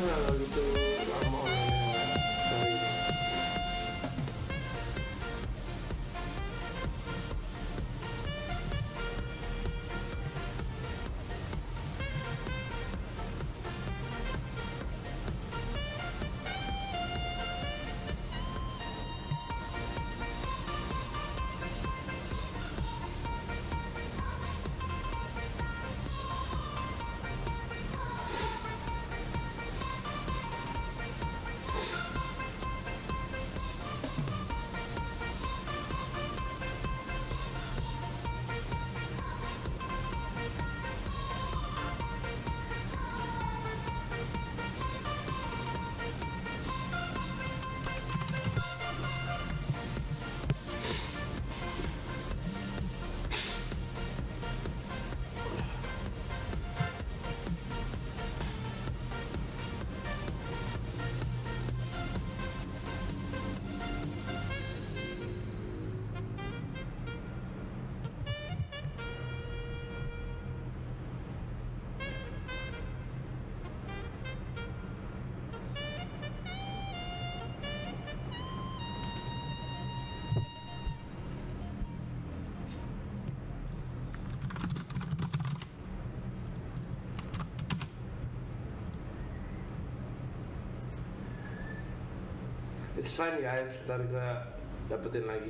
nggak gitu lama online kali ini. It's fine guys, ntar gue dapetin lagi.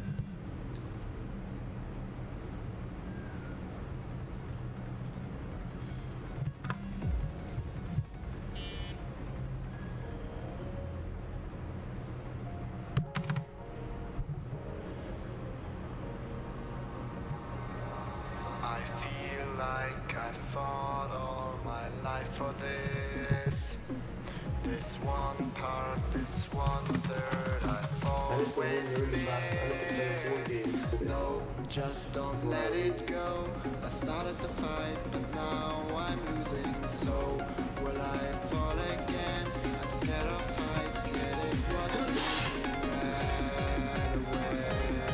I feel like I fought all my life for this. This one part, this one third, I've always missed. No, just don't let it go. I started the fight, but now I'm losing. So will I fall again? I'm scared of heights, yet it was right away.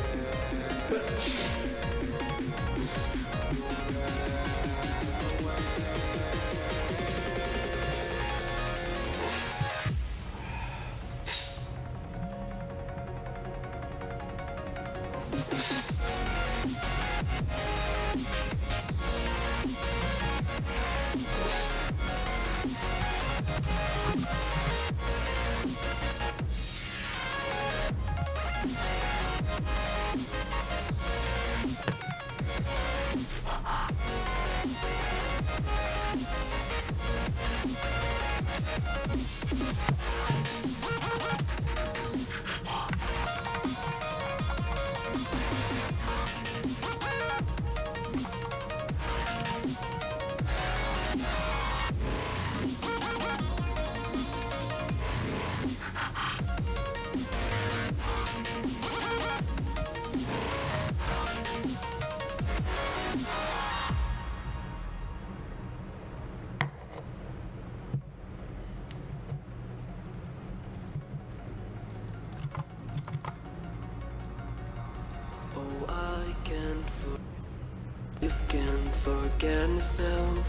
Can't forget myself.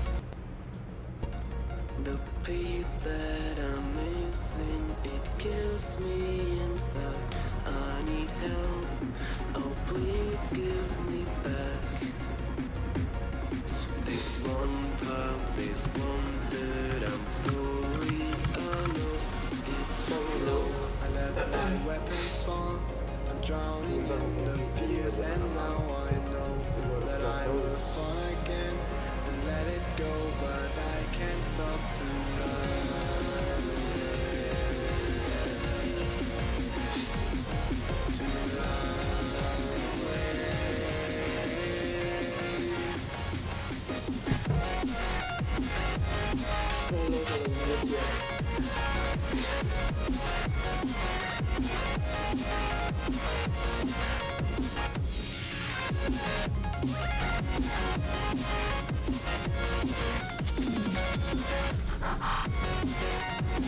The peace that I'm missing, it kills me inside. I need help, oh please give me back. This one part, this one that I'm sorry I lost it all. I let my weapons fall, I'm drowning in the fears, and now I know that I will fall again and let it go, but I can't stop to run away.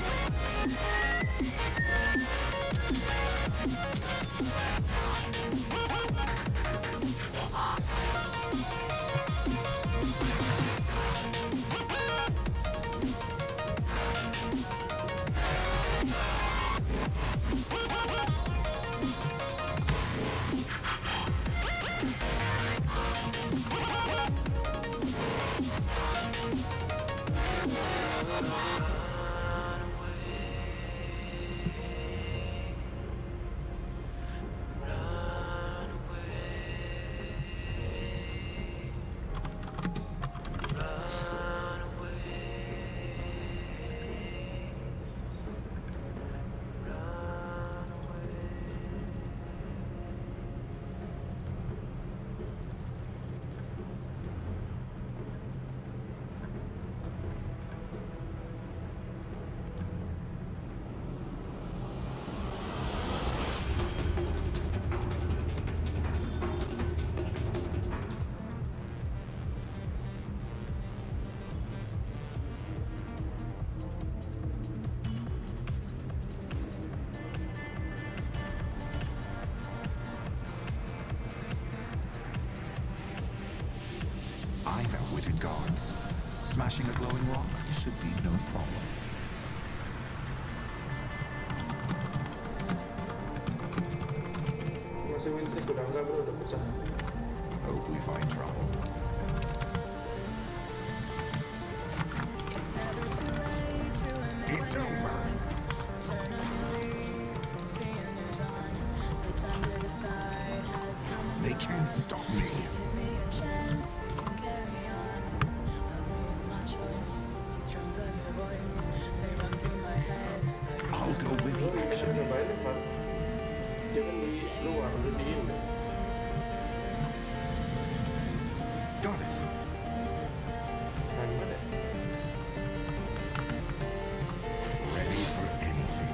activated guards. Smashing a glowing rock should be no problem. Masih win streak udah enggak bro, udah pecah. Hope we find trouble. It's over. They can't stop me. I'll go where the action is. Dia kan di luar, udah di ini. Got it. Nah, gimana? Ready for anything.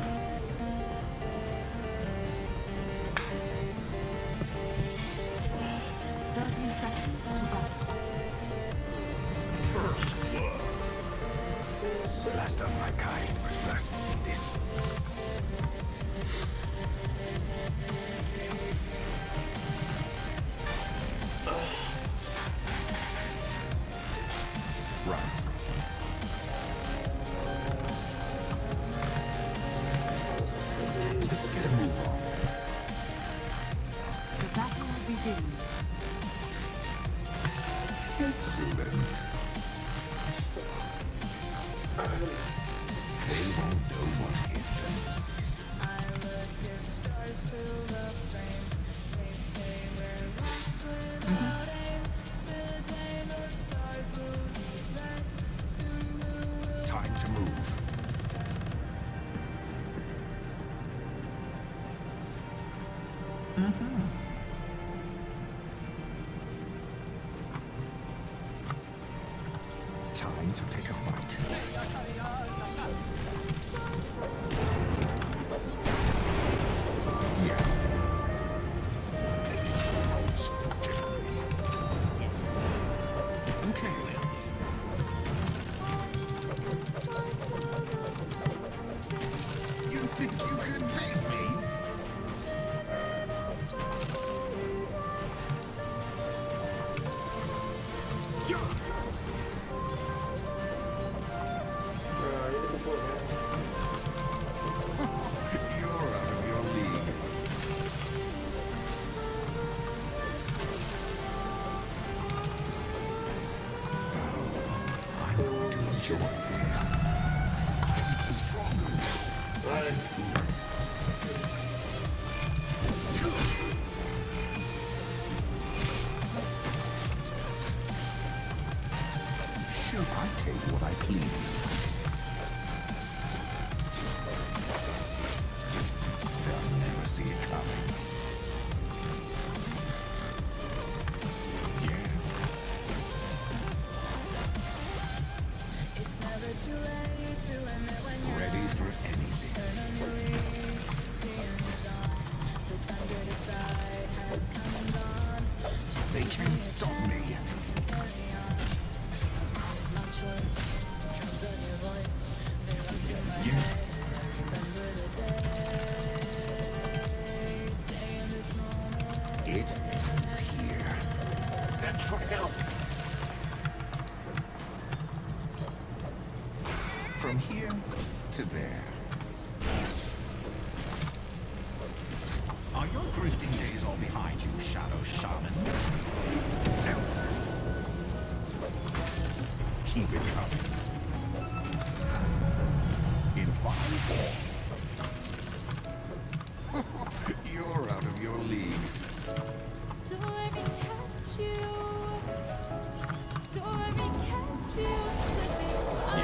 Last of my kind, but first eat this. Right. Let's get a move on. The battle begins. Excellent. They won't know what hit them. Time to move. Time to pick a fight. Yeah. Okay. You think you can beat me? Nah, ini kumpul ya. You're out of your league. Oh, I'm going to enjoy this. I'm stronger now. I can feel it. Sure, I take what I please. They'll never see it coming. Yes. Ready for anything. They can't stop me. Yes. It ends here. Then try help. From here to there. Are your grifting days all behind you, Shadow Shaman? No. Keep it coming. In 5, 4. You're out of your league. So let me catch you. So let me catch you slipping by.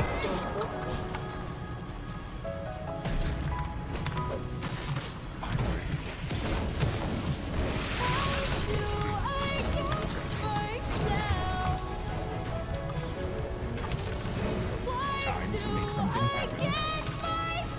I'm ready. How do I get myself? Why Time to do make something I happen. get myself?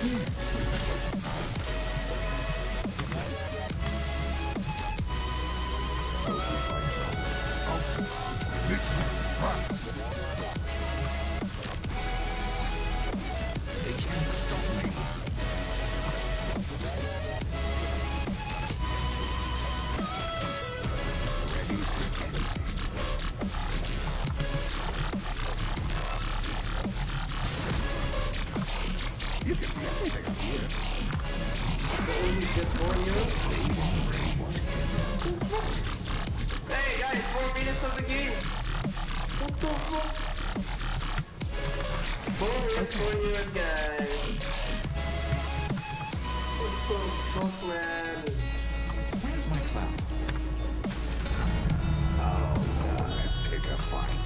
They can't stop me. Ready for anything. You can see everything up here. Hey guys, 4 minutes of the game. What the fuck? 4 minutes for you guys. What the fuck, man? Where's my clown? Oh, let's pick a fight.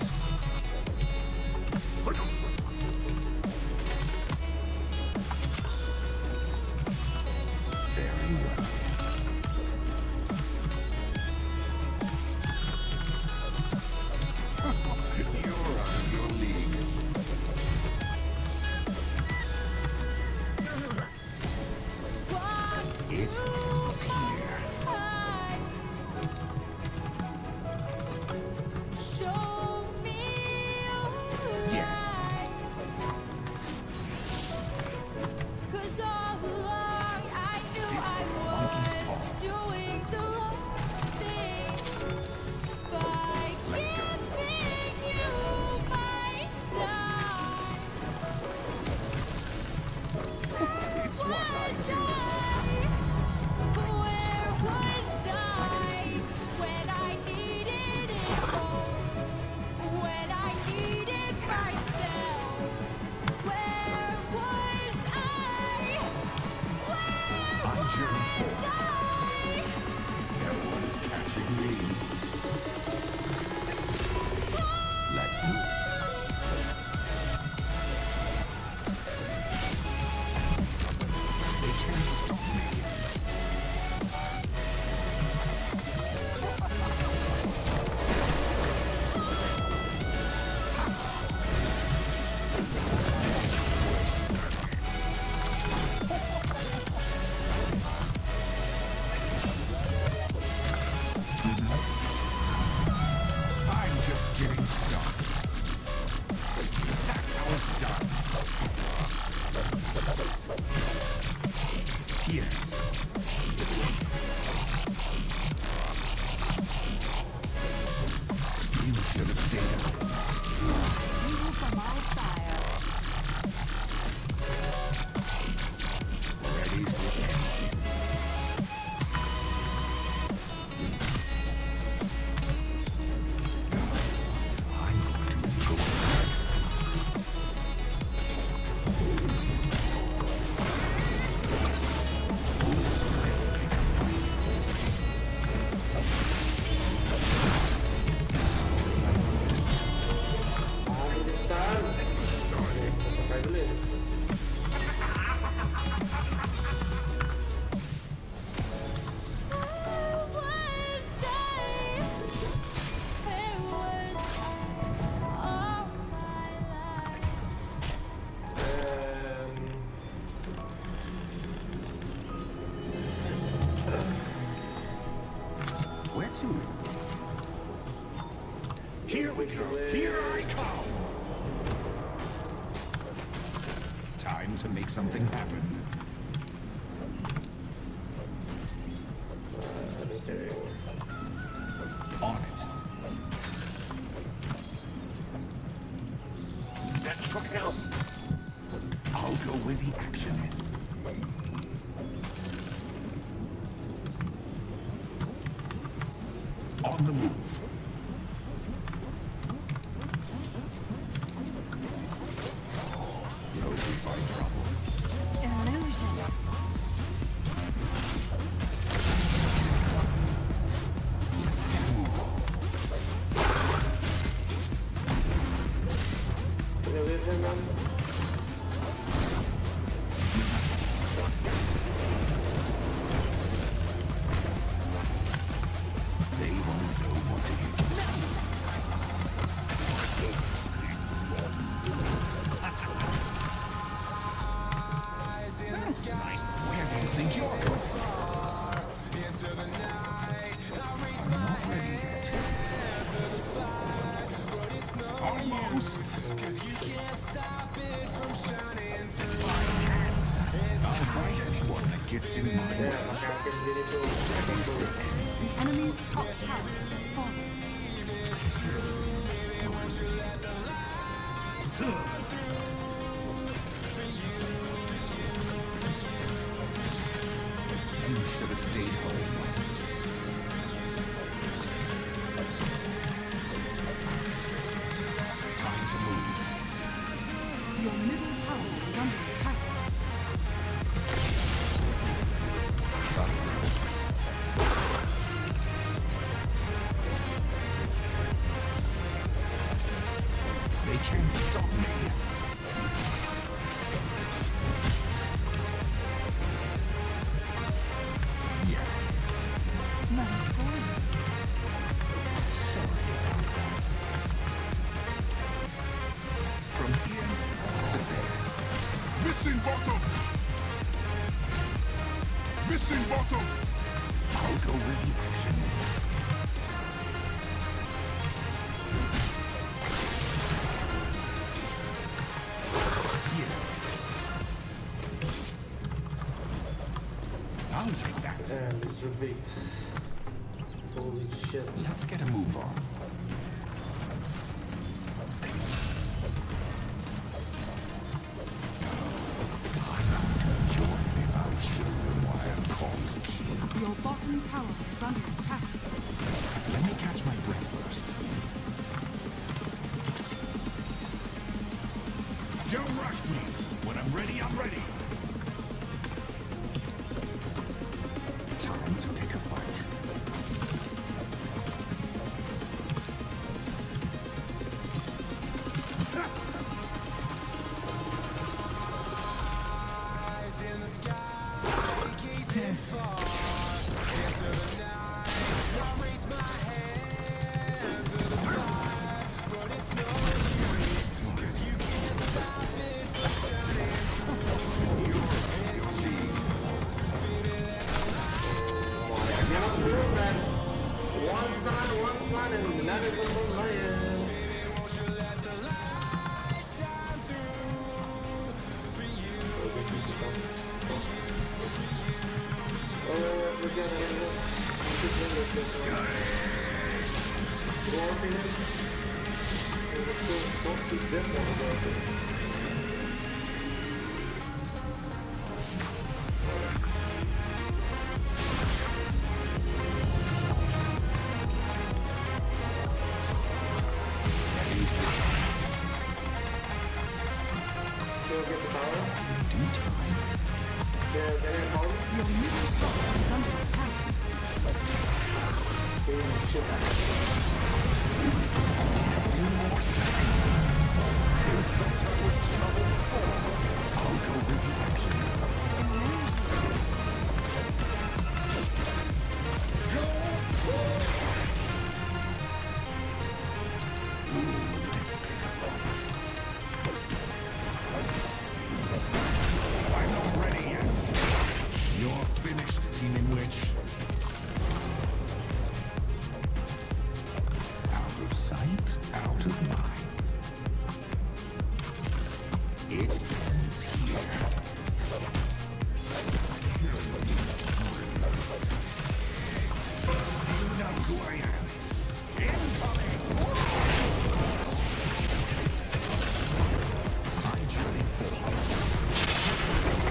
Very well. You're out of your league. It ends here. Show me Yes. Cause all along I knew I monkey's was paw. doing the wrong thing by Let's go. giving you my time. It's what I Was do. where was I when I needed it most? When I needed myself, where was I? I'm journey forward. I? No one is catching me. Let's do it. They can't stop me. I'm just getting started. That's how it's done. Yes. You should have stayed up. You from my fire. Ready for anything. I'm going to enjoy this. Let's pick a fight. All this time. Pakai dulu ya. Where was I? Where was I all my life? Where to? Here we go. Here I come. Time to make something happen. Okay. On it. That shook him. I'll go where the action is. On the move. Hope we find trouble. Illusion. Can you leave him, man? They won't know what Where do you think you're going? I'm not ready yet. Almost. I'll fight anyone that gets in my Ya, way. maka akan jadi tuh second bullet. The enemy's top tower has fallen. You should have stayed home. Time to move. Your middle tower is under attack. They can't stop me. Yeah. Man's fallen. Sorry about that. From here to there. Missing bottom! Missing bottom! I'll go with the actions. Yes. I'll take that. And Mr. Biggs. Holy shit. Let's get a move on. I'm going to enjoy them. I'll show them why I'm called king. Your bottom tower is under attack. Let me catch my breath first. Don't rush me. When I'm ready, I'm ready. Time to pick a fight. One sun, and another one lion. Oh, forget it. Get the power. Due time. Get it power. Your middle tower is under attack. Shit. Few more seconds. I'll go with the actions. Let's pick a fight. I'm not ready yet. You're finished, Team Witch. Out of sight, out of mind. It ends here. You know who I am. Incoming! I journey forward.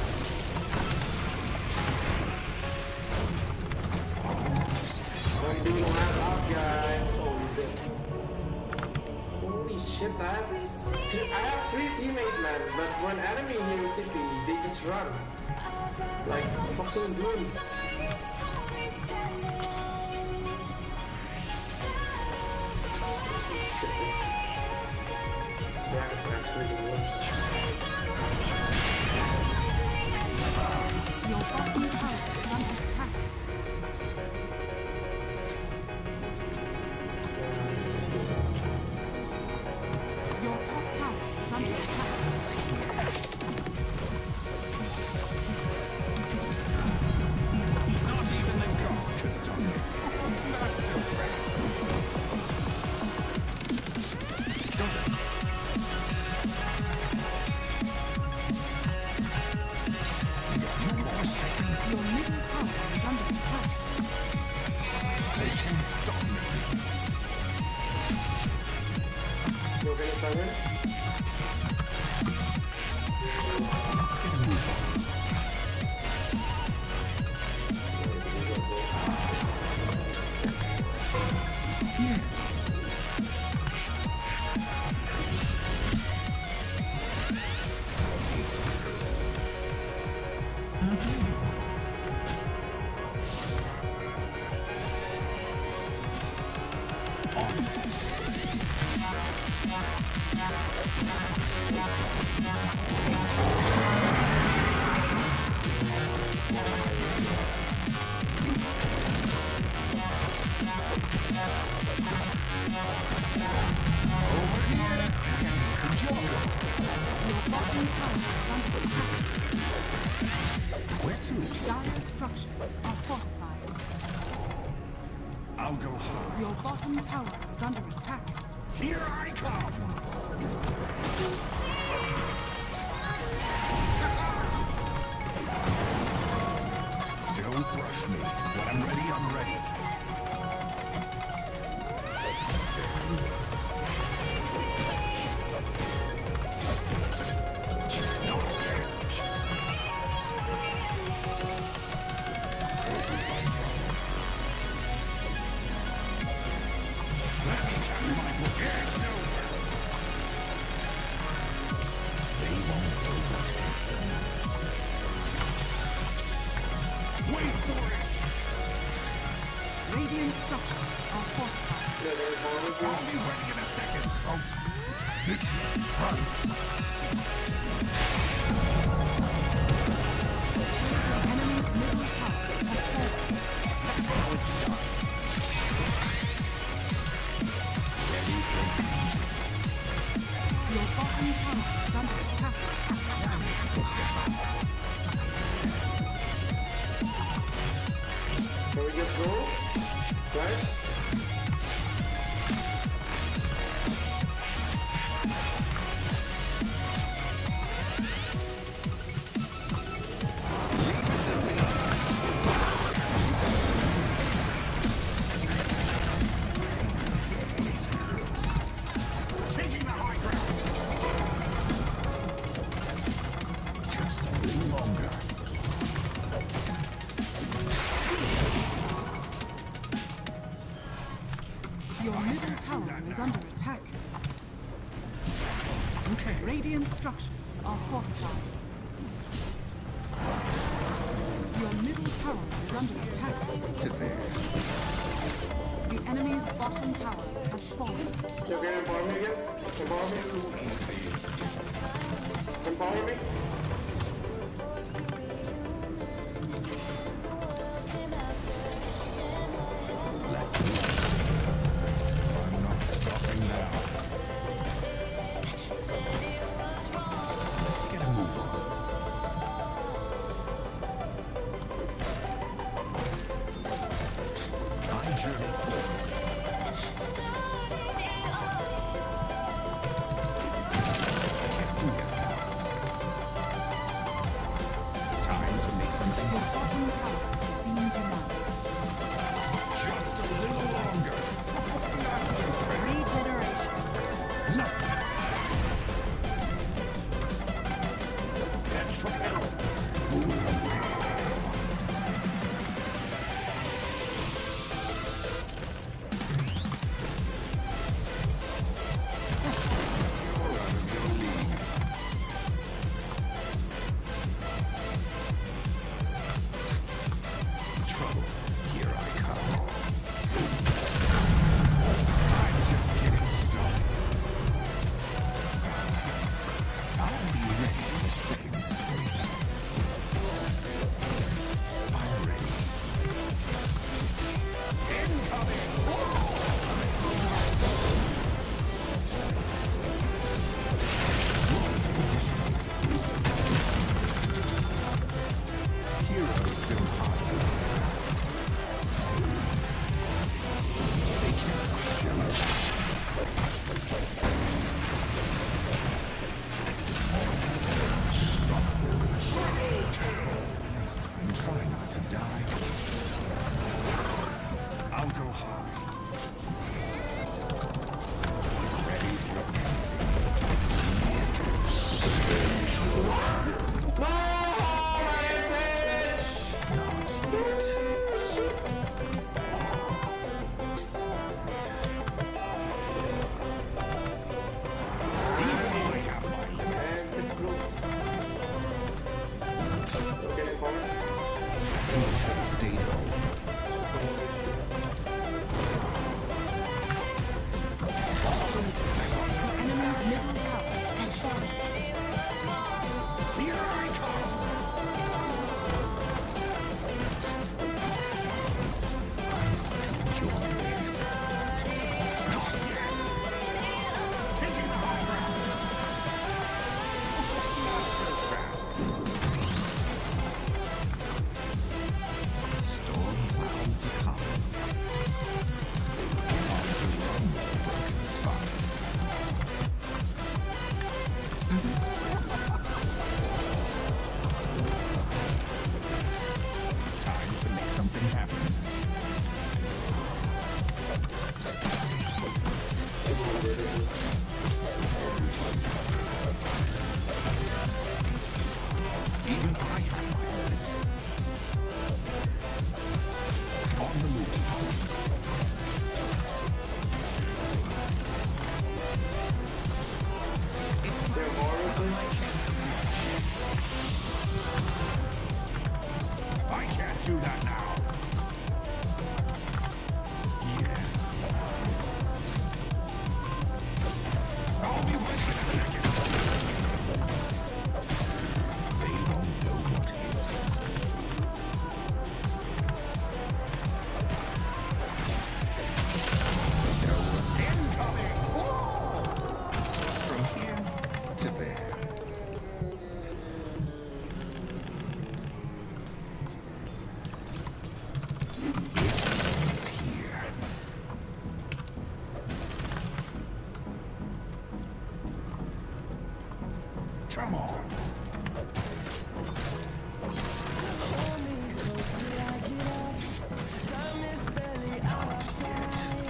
One dude don't have out, guys. Oh, he's dead. Holy shit, I have three teammates, man. But when enemy hears CP, they just run. Like fucking goons. Shit, this map is actually the worst. Your bottom tower is under attack. Your top tower is under attack. Okay. Let's get a move on. Here. Where to? Dire structures are fortified. I'll go high. Your bottom tower is under attack. Here I come! Don't rush me. When I'm ready, I'm ready. No chance. Let me catch my book. It's over. They won't know what hit them. Wait for it! Radiant structures are fortified. I'll be ready in a second. Out. Mitchell, run. Enemy's middle tower has fallen. That's how it's done. Your bottom tower is under attack. Can we just go? Right? Taking the high ground. Just a little longer. Your middle tower is under attack. Okay. Radiant structures are fortified. Your middle tower is under attack. To there. The enemy's bottom tower has fallen. You okay? Empower me again? Empower me? Empower me? Let's move. I'm not stopping now. Let's get a move on. I journey forward. Can't do that now. Time to make something Your happen. bottom tower is being denied. Just a little longer. That's unfair. Regeneration. Nothing. That should help. Ooh, let's get a fight. You're out of your league. Trouble. stayed home. The enemy's middle tower has fallen. Here I come! Enjoy this. Nonsense! Taking the high ground! Not so fast. Storm clouds are coming. On to one more broken spot. Time to make something happen. Even I have my limits. On the move. It's They're horrible. my chance of match. I can't do that now. Yeah. I'll be ready in a second. They don't know what hit. Incoming! Whoa! From here to there. It's here. Come on. Not yet.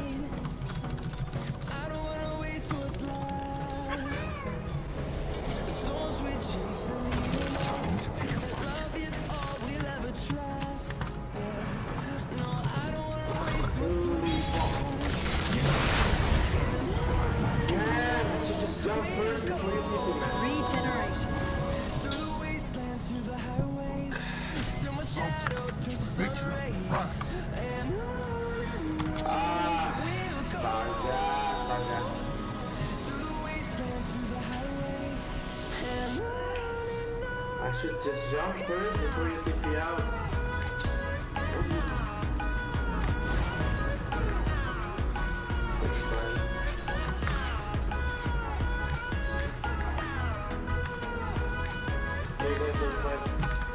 Time to pick a fight. Man, I should just jump first before you leave me, man. Regeneration. Victory. Right. Astaga. I should just jump first before you take me out. That's fine. There you go, 35.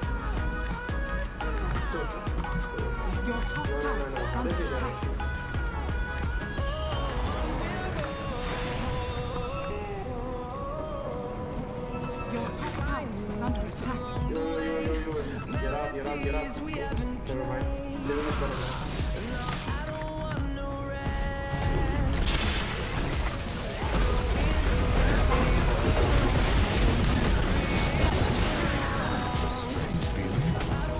Your top tower is under attack. Your top tower is under attack. Get up. Never mind. Living is better now. Strange feeling.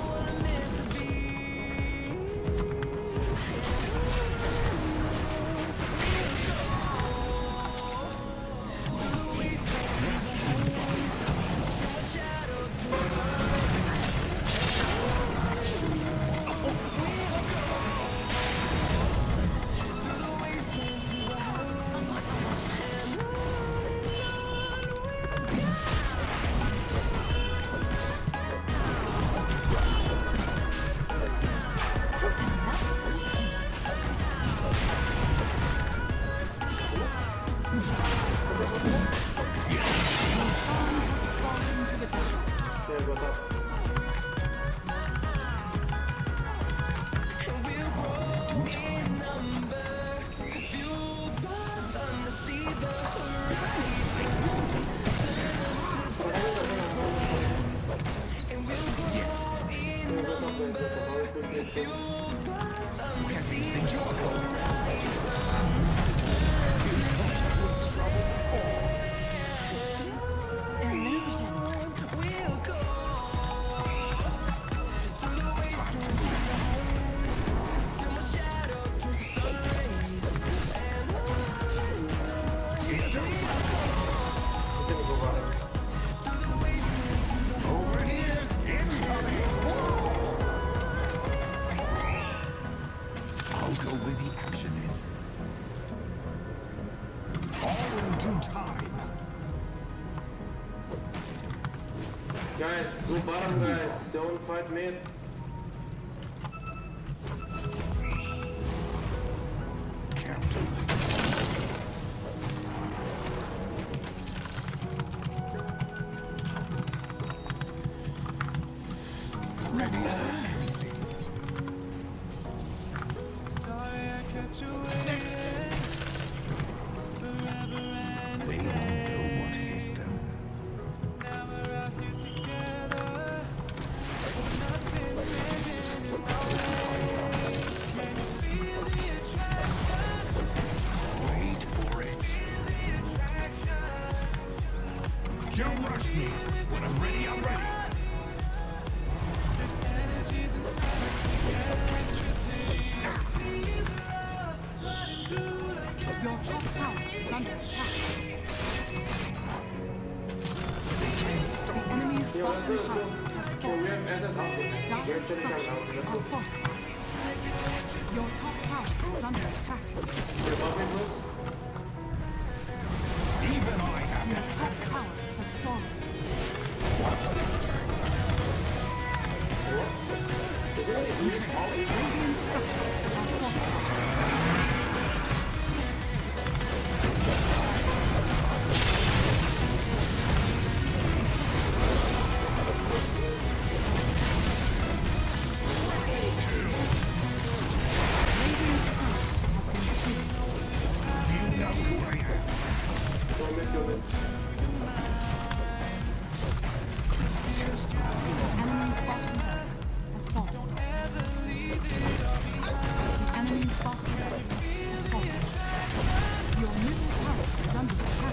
There goes up. Where do you think you're going? Illusion. It's over. Gonna go running. Over here. Incoming. Whoa! the bottom, guys. Don't fight mid. Counter. Ready for anything. Sorry I kept you waiting forever and They won't know what hit them. now we're out here together. Nothing's standing in our way. Can you feel the attraction? Wait for it. Feel the attraction. Don't rush me. When I'm ready, I'm ready. This energy's inside us like electricity. Feel the love running through like Your top tower is under attack. They can't The stop me. enemy's Yo, let's go, bottom let's go. tower has Yo, we fallen. have SS out there. We Dire have finish our round. structures Let's are go. fortified. Your top tower is under attack. Yo, above me, please. Even I have Your it. top tower has fallen. Is it really small? Radiant structures are fortified. Radiant's turret has been defeated. You know who I am. Go mid, go mid. Enemy's bottom barracks has fallen. The enemy's bottom barracks has fallen. Your middle tower is under attack.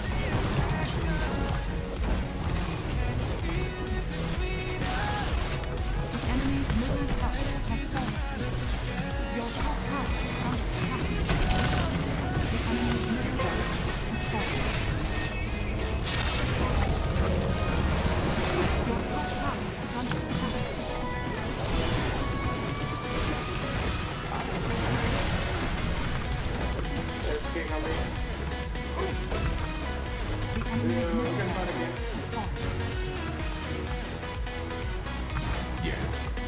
The enemy's middle tower has fallen. Your top tower is under attack. The enemy's middle tower has fallen. Your top tower is under attack. Let's kick coming. The enemy's We middle can tower fight again. has fallen. Yes.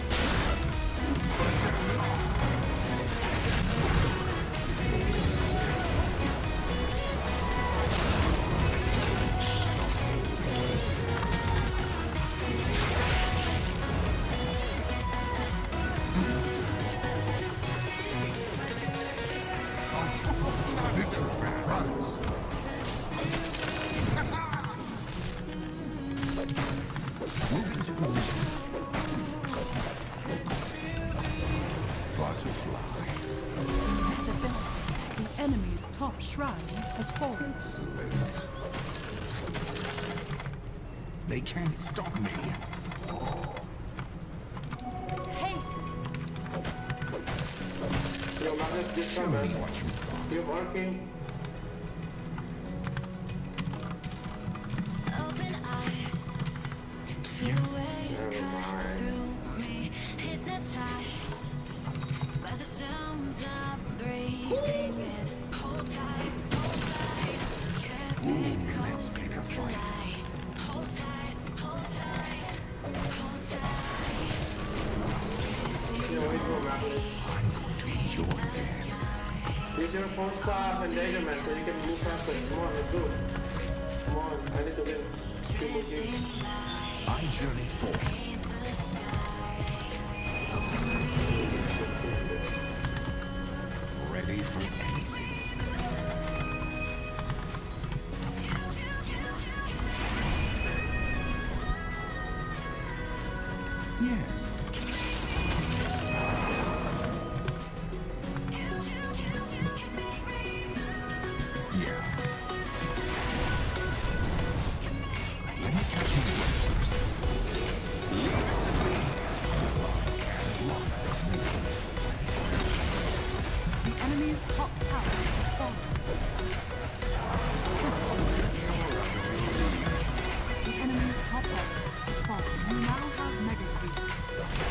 Move into position. Butterfly. Invisibility. The enemy's top shrine has fallen. Excellent. They can't stop me. Haste! Yo, Magnus, just Show come me back. what you've got. You have arcane. Open eye, feel the waves cut through me, hypnotized by the sounds I'm breathing in. Hold tight, Let's pick a fight. hold tight, hold tight, hold tight. Yo, wait for Magnus. I'm going to enjoy this. Use your 4-star and Dagger Man so you can move faster. Come on, let's go. Come on, I need to win 2 more games. I journey forth. Ready for anything. Yes. Yeah. Let me catch you first. Leave it to me. Lots of movement. The enemy's top tower has fallen. The enemy's top barracks has fallen. You now have Mega Creep.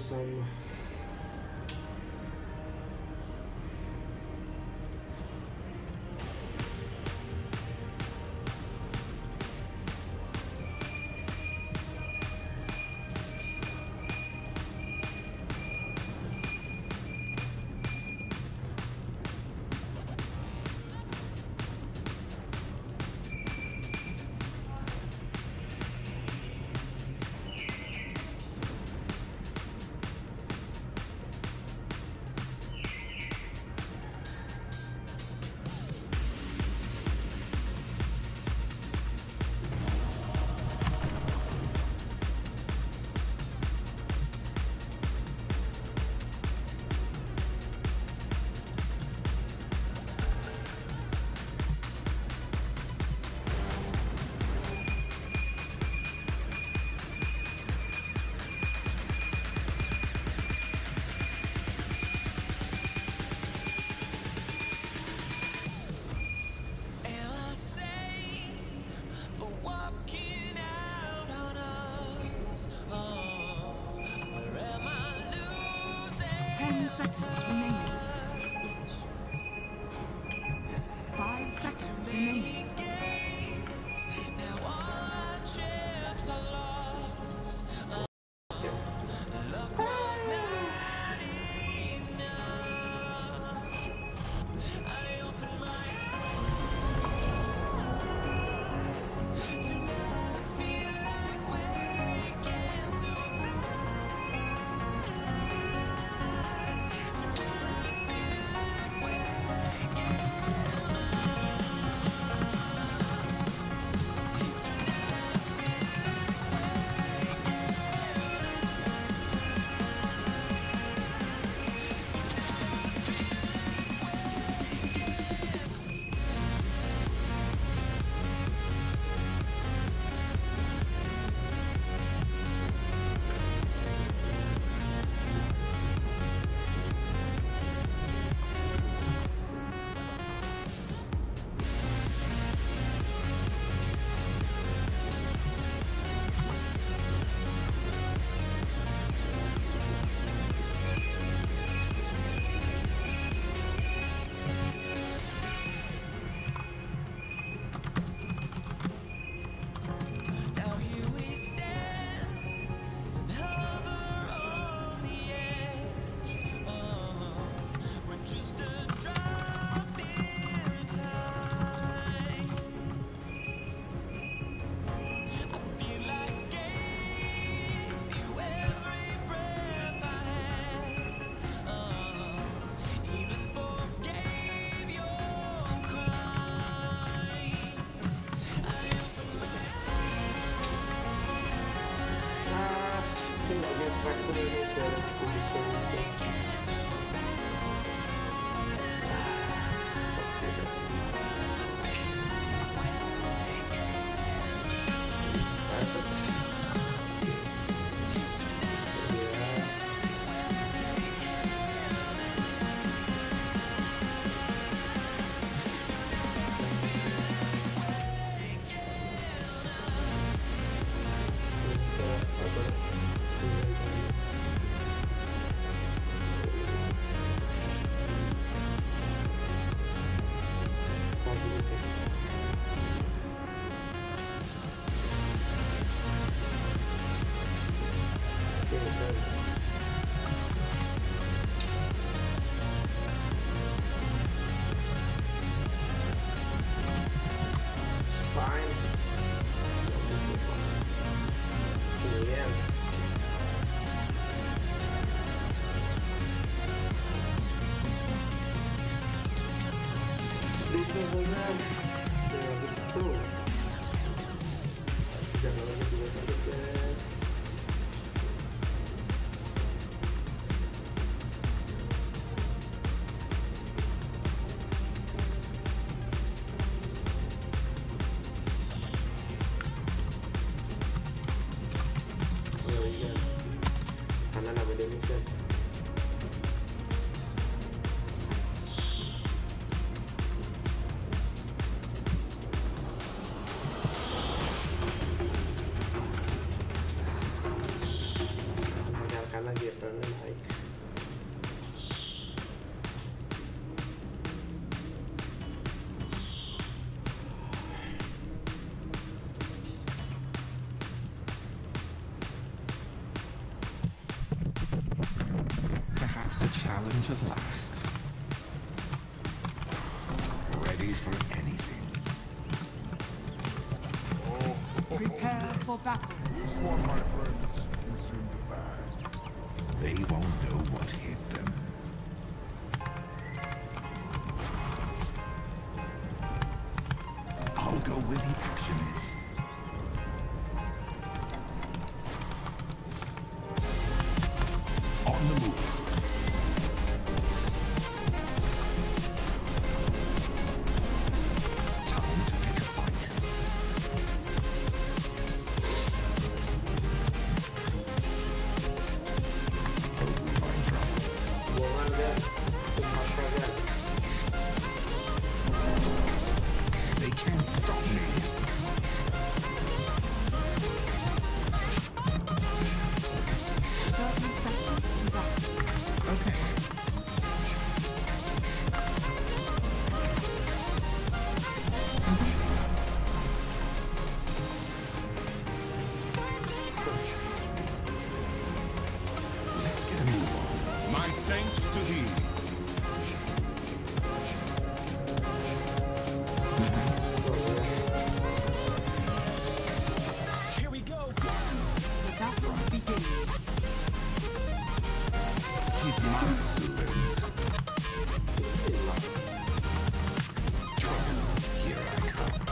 some. Seconds remaining. 5 seconds remaining. challenge at last. Ready for anything. Prepare for battle. This one, my friends, is in the bag. They won't know what hit them. I'll go where the action is. On the move. Time to pick a fight. Hope we find trouble. They can't stop me. 30 seconds to battle. Okay. Let's get a move on. My thanks to thee. Here we go. The battle begins. He's my student. Trouble, here I come.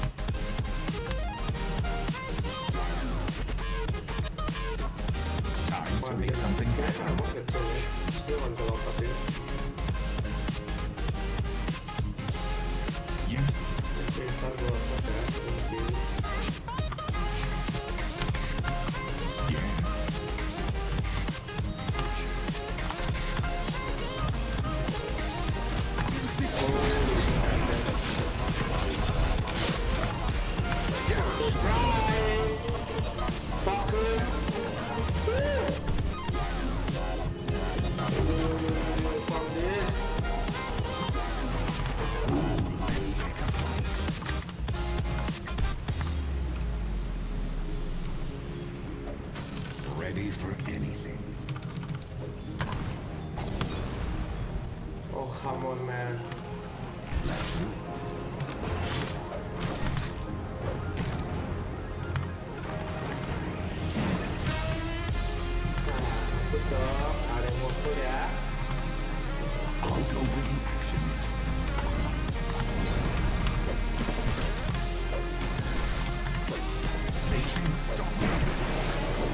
Time to make something happen. Yes, yes. Let's pick a fight. Ready for anything. Oh, come on, man. Let's move. Betul, ada yang mau ya. I'll go where the action is. They can't stop me.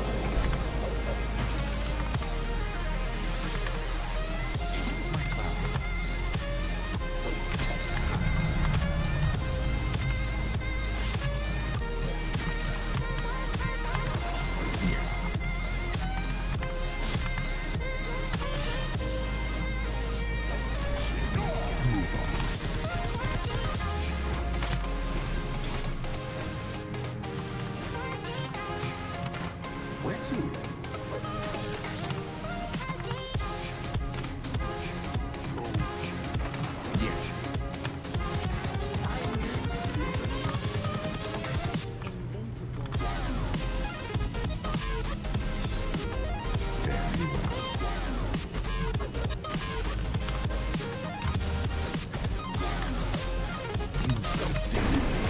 Here's my cloud. Move on. Where to? Yes. Very well. You so still.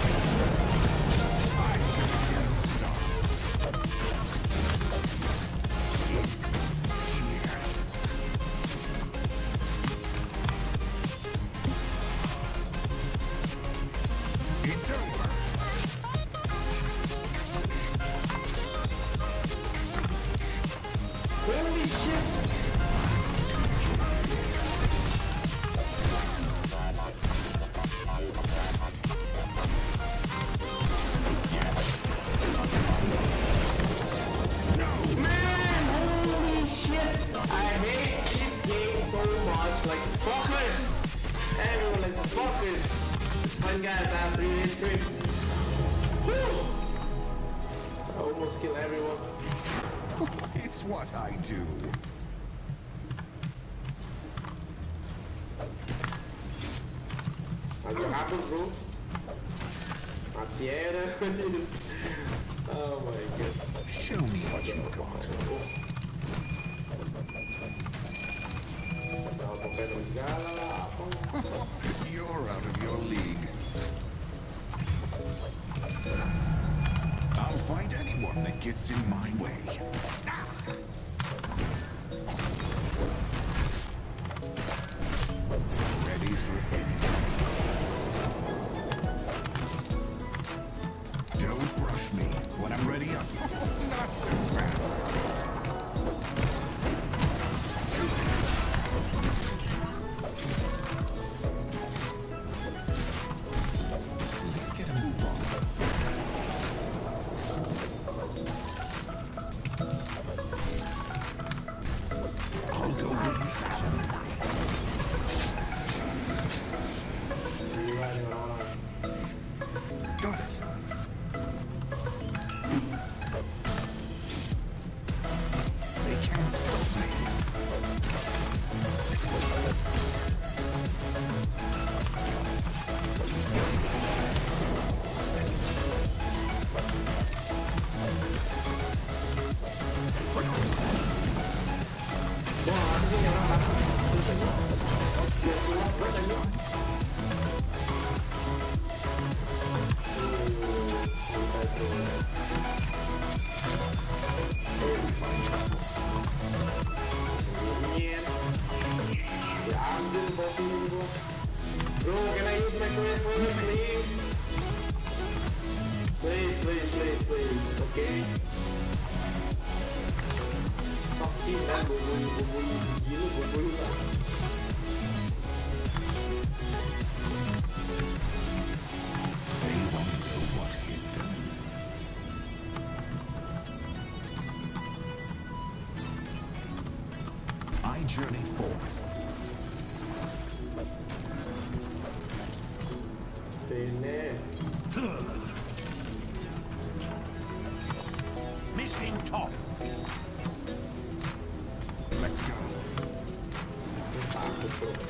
I just can't stop. Here. It's over. Holy shit! Man, holy shit! I hate this game so much. Like, fuckers! Everyone is fuckers. It's fun, guys. I have 3 days straight. Whew! I almost killed everyone. It's what I do. That's what happens, bro. Matiera. Oh my god. Show me what you've got. segala lah apa. You're out of your league. I'll fight anyone that gets in my way. Ready for anything. Don't rush me. When I'm ready, I'm not so fast. Let's get a move on. I'll go where instructions. Gila nih orang-orang. Got it. They can't stop me. Bro, can I use my career for you, please? Please, okay? Stop it, man. Bubul lah. They wonder what hit them. I journey forth. Bene. Mission top. Let's go. Takut bro.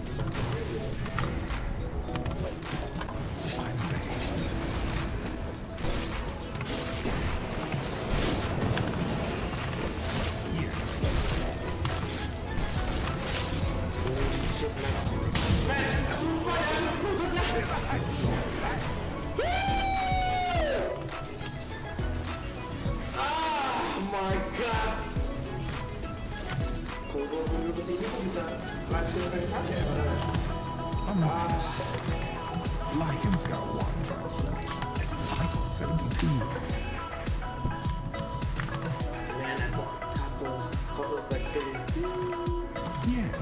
I'm ready. Yes. Holy shit, man. Man, sumpah oh my god. Kalau gue dulu kesini kok bisa langsung dari sana ya? I'm not gonna say. Lycan's got one transformation. I got 72. Man, I got Kato's like big dude. Yes.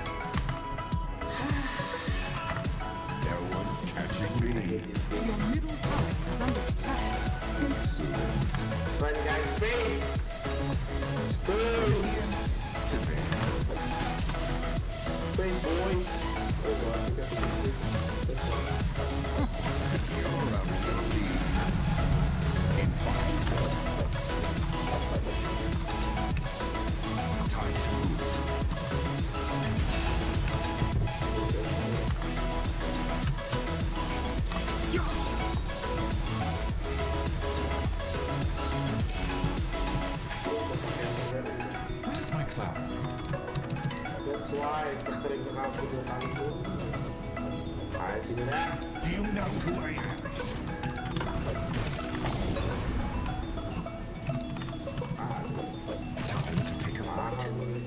No one's catching me. Your middle tower is under attack. Excellent. Fun guys, space! Space! To bed. Space boys! Oh god, I think I can do this one. You're out of your league. In 5. Time to move. Where's my cloud? That's why it's better to have to do it. I see that. Do you know who I am? Time to pick a fight.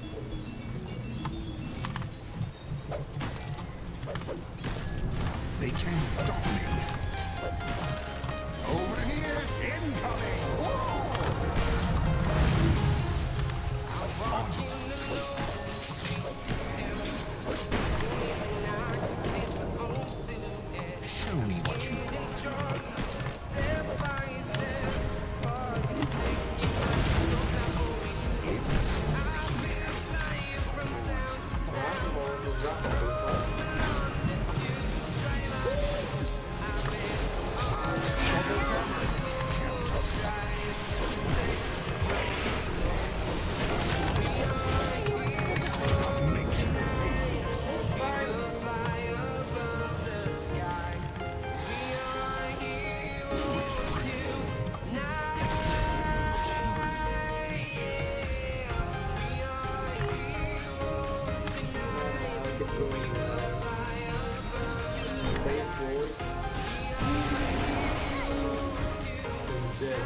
They can't stop me. Over here, incoming! Show me what you got. Face boys. Dead.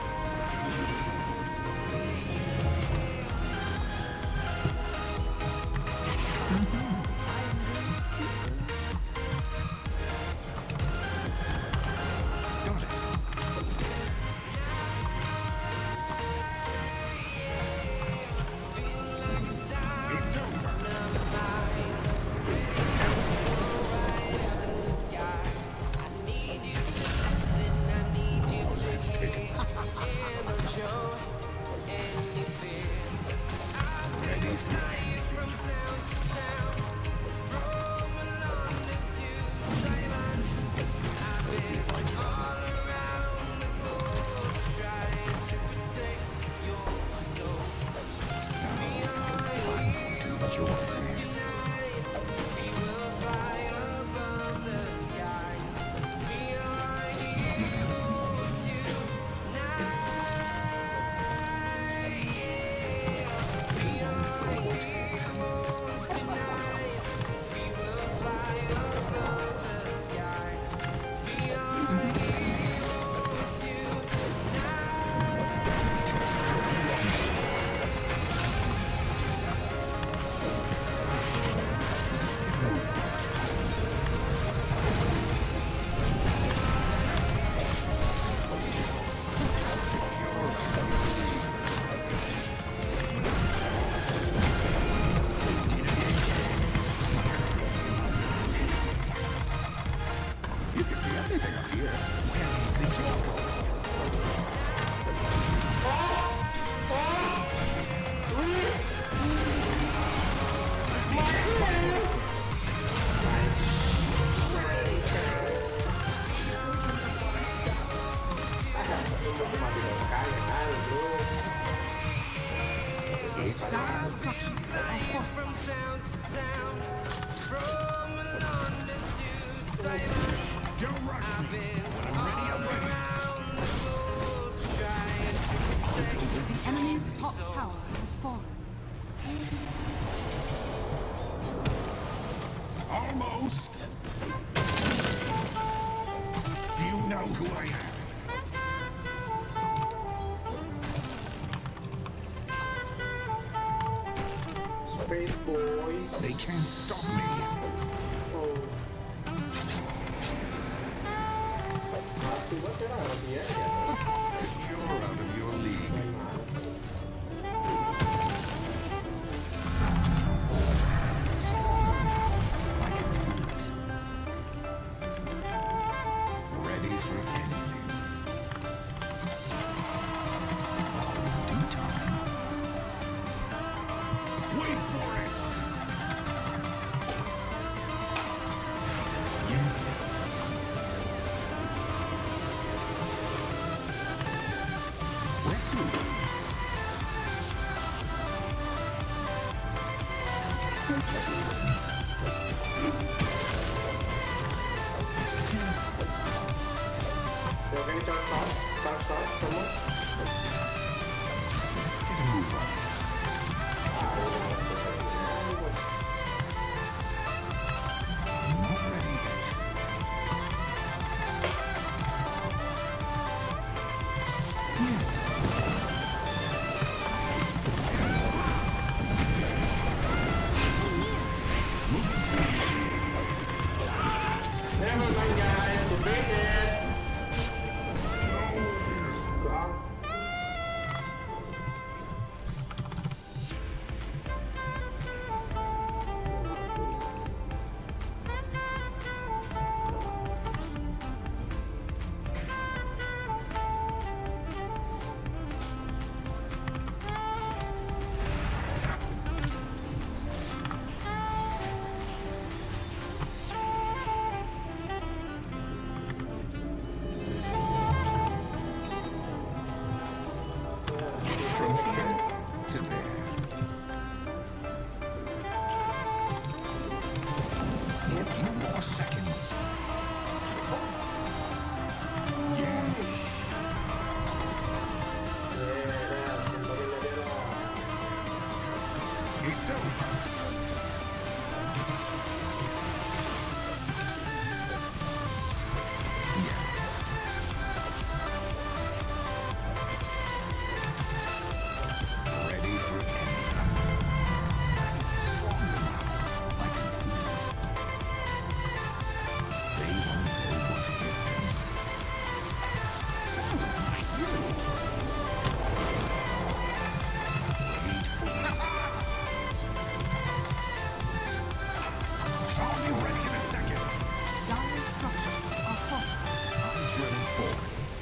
Got it. It's over. Let's pick up. Ready for anything. To enjoy this. You can see everything up here. Where do you think you're going? Destruction of fortified. Don't rush me. When I'm ready, The enemy's top tower has fallen. Almost. Do you know who I am? Space boys. They can't stop me. Oh. What did I see? You're out of your league. I can feel it. Ready for anything. Due time. Wait for it. Yes. Where to? You're going to start, come on. Let's get a move on. Not ready yet. Never mind, guys. We'll break it. Go on. I'll be ready in a second. Dire structures are fortified. I'm journey forward.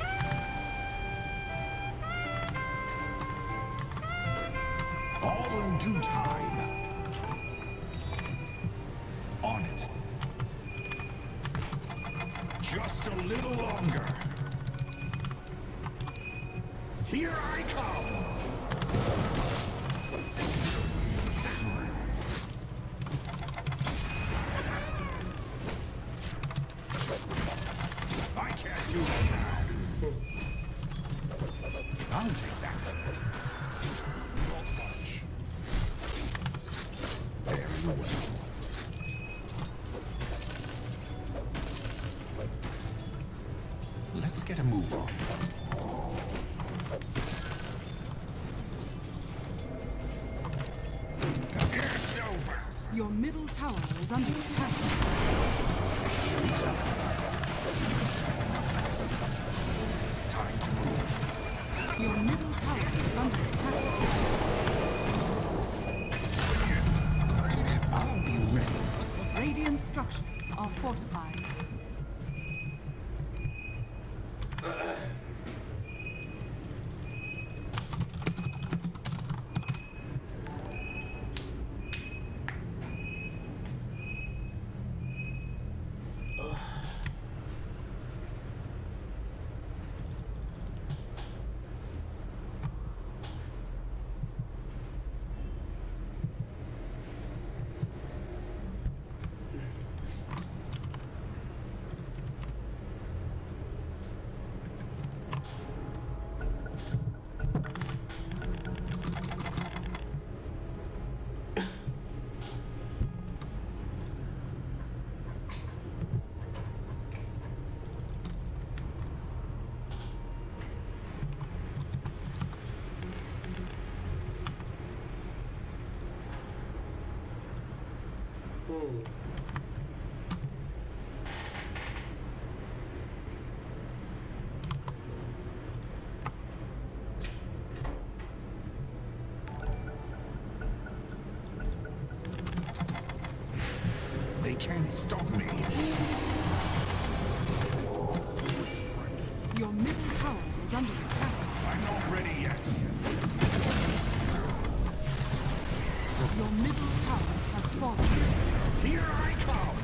All in due time. On it. Just a little longer. Here I come. I can't do it now. I'll take that. Not much. Very well. Let's get a move on. It's over. Your middle tower is under attack. Time to move. Your middle tower is under attack. I'll be ready. Radiant structures are fortified. They can't stop me. Your middle tower is under attack. I'm not ready yet. Your middle tower has fallen. Here I come.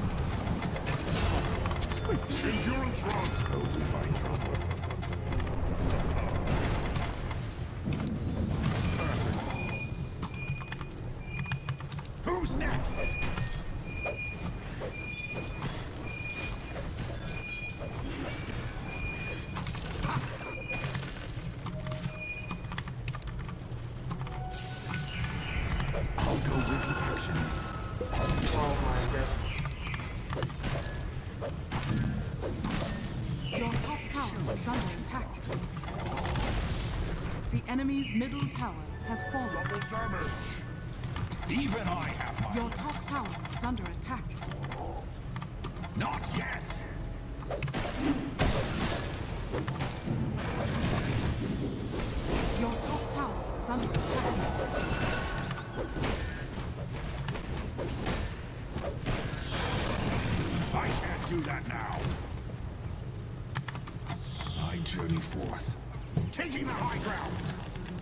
Endurance run. Hope we find trouble. Perfect. Who's next? I'll go with the actions. Oh my god. Your top tower is under attack. The enemy's middle tower has fallen. Double damage. Even I have my... Your top tower is under attack. Not yet. Your top tower is under attack. I can't do that now. I journey forth, taking the high ground.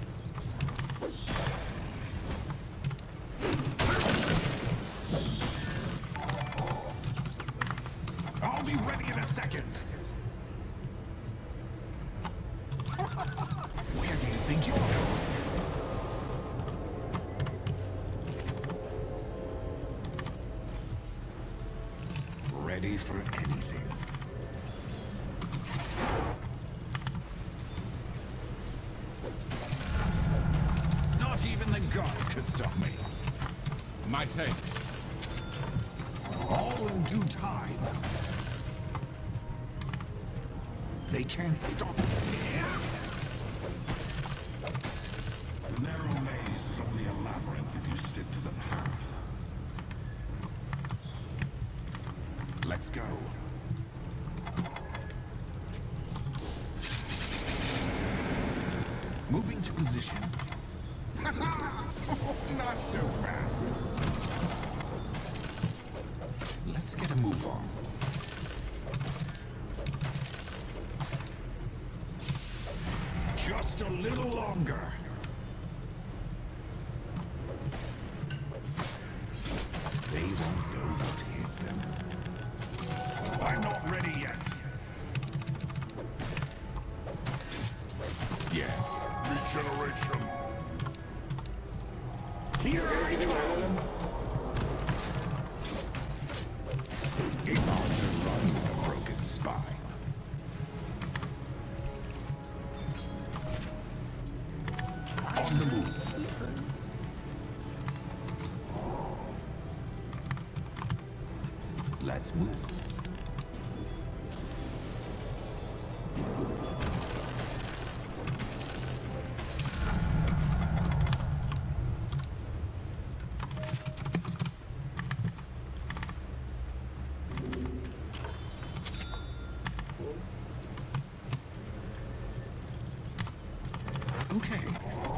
I'll be ready in a second. Where do you think you're going? Ready for anything. Not even the gods could stop me. My thanks. All in due time. They can't stop me. The narrow maze is only a labyrinth if you stick to the path. Let's go. Moving to position. Not so fast. Let's get a move on. Just a little longer. They won't know what hit them. I'm not ready yet. Yes. Regeneration. Here I come. About to run with a broken spine. On the move. Let's move. Okay.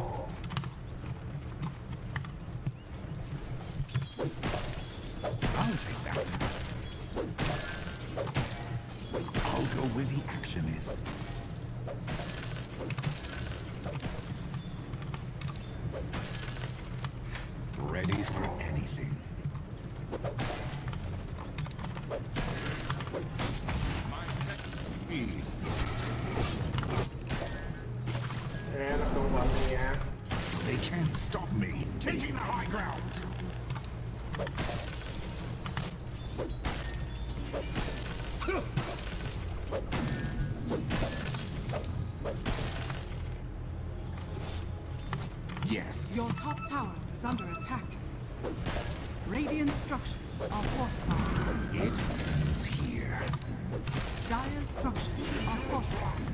I'll take that. I'll go where the action is. Ready for anything. They can't stop me. Taking the high ground. Yes. Your top tower is under attack. Radiant structures are fortified. It ends here. Dire structures are fortified.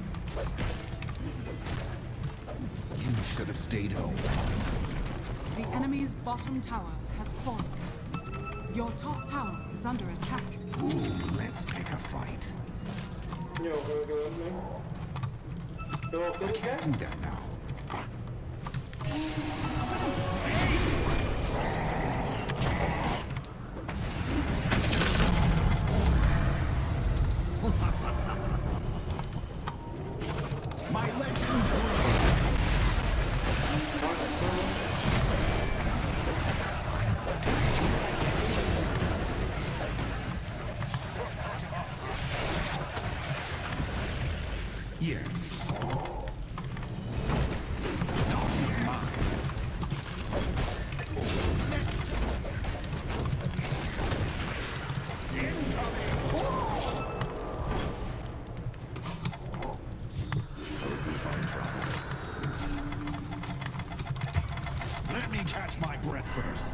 You should have stayed home. The enemy's bottom tower has fallen. Your top tower is under attack. Ooh, let's pick a fight. Yo, go, Yo, I can't do that now. My legend grows. Yes. Not his mind. Let me catch my breath first.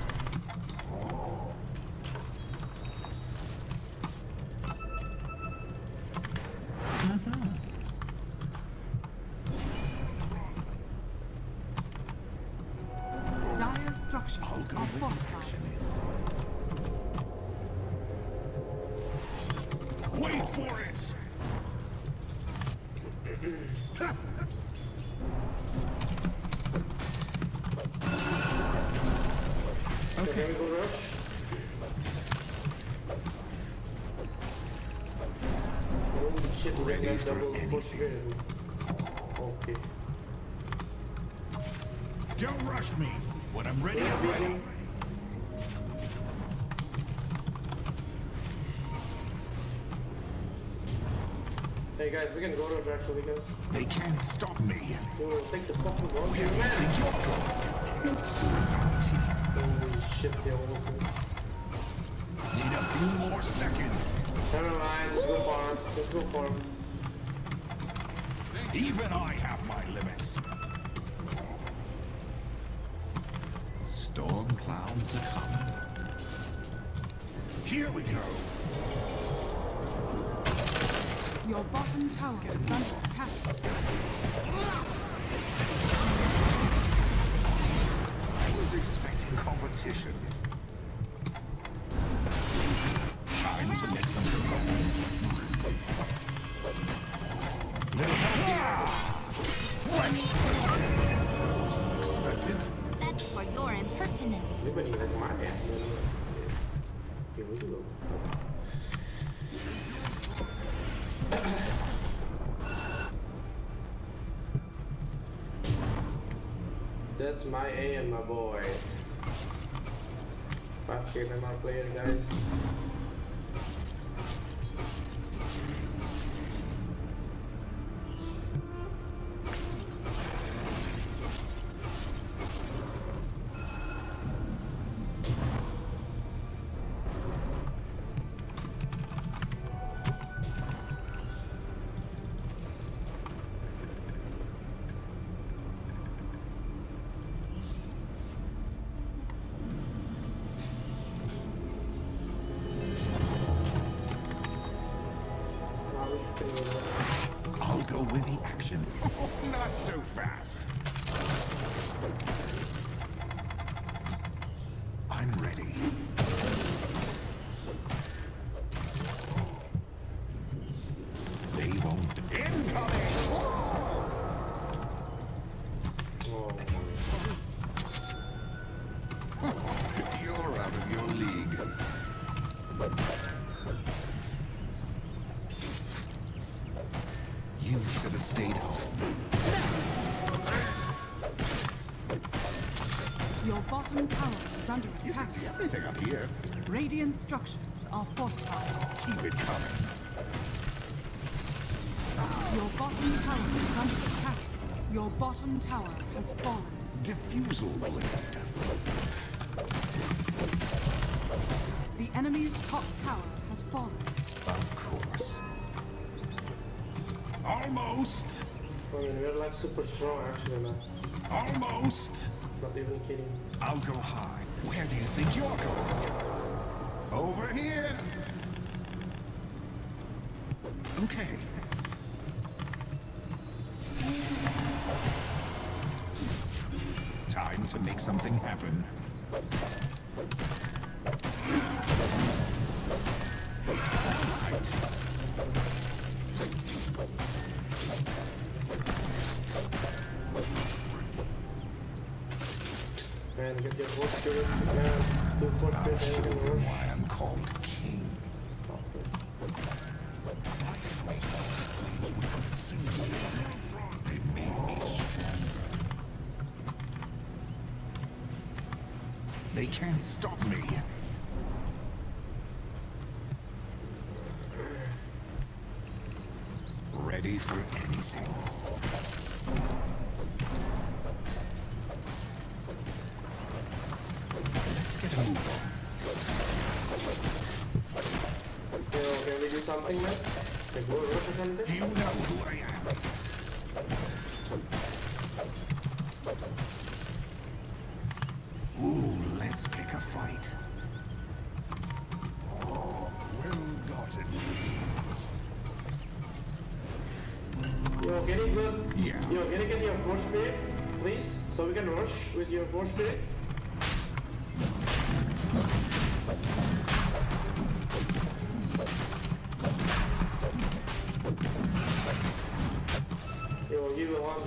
Dire structures I'll go are where the fortified. action is. Wait for it! Okay, we go rush. Holy shit, we Ready got for double anything. push here. Okay. Don't rush me. When I'm ready, I'm ready. Hey guys, we can go rush actually, guys. They can't stop me. Yo, take the fucking ball, Where do you man. think you're going? Holy shit, they almost won. Need a few more seconds. Never mind, let's go farm. Let's go farm. Even I have my limits. Storm clouds are coming. Here we go. Your bottom tower is under attack. I was expecting competition. Time to make some progress. Little help here. Was unexpected. That's for your impertinence. Everybody like my ass. Here we go. That's my aim, my boy. 5K MMR player, guys. I'll go with the action. Not so fast. I'm ready. They won't. Incoming! You're out of your league. You should have stayed home. Your bottom tower is under You attack. can see everything up here. Radiant structures are fortified. Keep it coming. Your bottom tower is under attack. Your bottom tower has fallen. Diffusal blade. The enemy's top tower has fallen. Of course. Almost. I mean, we're like super strong actually, man. Almost. Not even kidding. I'll go high. Where do you think you're going? Over here. Okay. Time to make something happen. Man, get your force spirit, man. Do force I'll spirit show and them rush. why I'm called king. They made me. They can't stop me. Ready for anything. Let's get a move on. Yo, can we do something, man? Like, go rush or something? Do you know who I am? Ooh, let's pick a fight. Well-gotten gains. Yo, can you go? Yeah. Yo, can you get your force spirit, please? So we can rush with your force spirit? Yo, I'll give you one.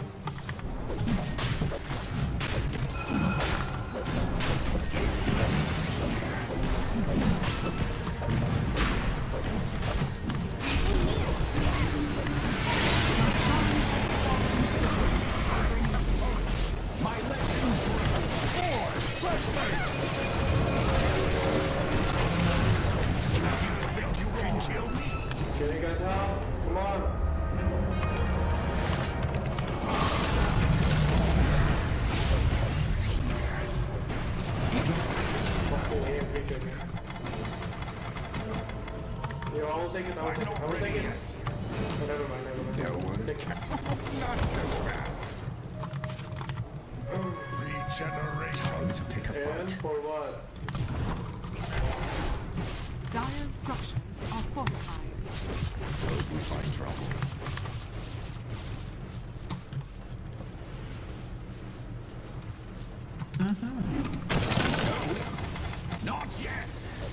My legends forward! Flashlight! You think you can kill me? Can you guys help? Come on. Fucking air breaker, man. Yo, I will take it. I will I'm take it. not I will take ready it. yet. Oh, never mind, never mind. No one's Take it. not so fast. Regeneration. Time to pick a And fight. for what? Dire structures are fortified. Hope we find trouble. No, not yet.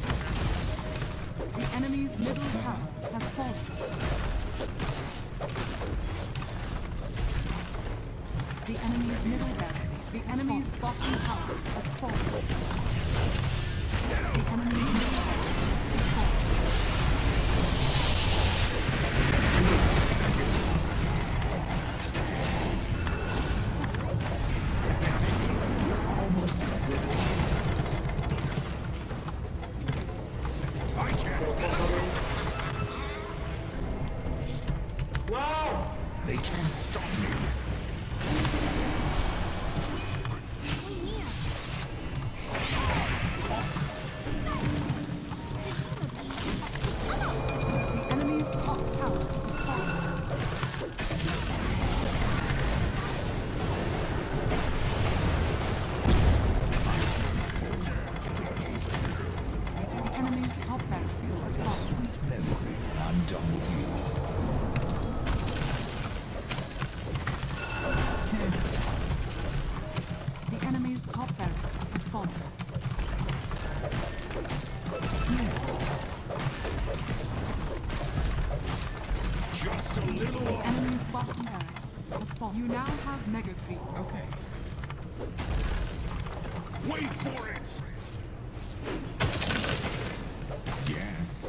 The enemy's middle tower has fallen. The enemy's middle barracks. The enemy's bottom tower has fallen. The enemy's middle barracks has fallen. They can't stop me. The enemy's top tower is falling. The enemy's top barracks is falling. Memory when I'm done with you. The enemy's top barracks is falling. Just a little. The enemy's bottom barracks has fallen. You now have mega creeps. Okay. Wait for it! Yes.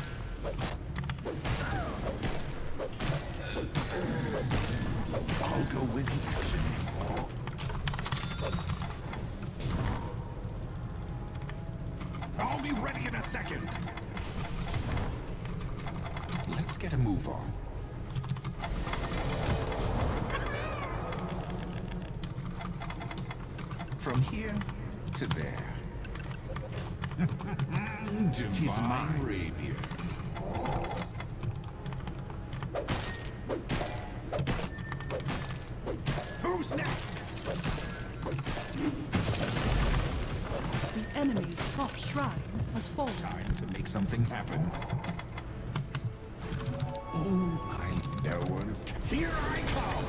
I'll go with the actions. I'll be ready in a second. Let's get a move on. From here to there. Tis my rapier. Who's next? The enemy's top shrine has fallen. Time to make something happen. Oh, no one's. Here I come!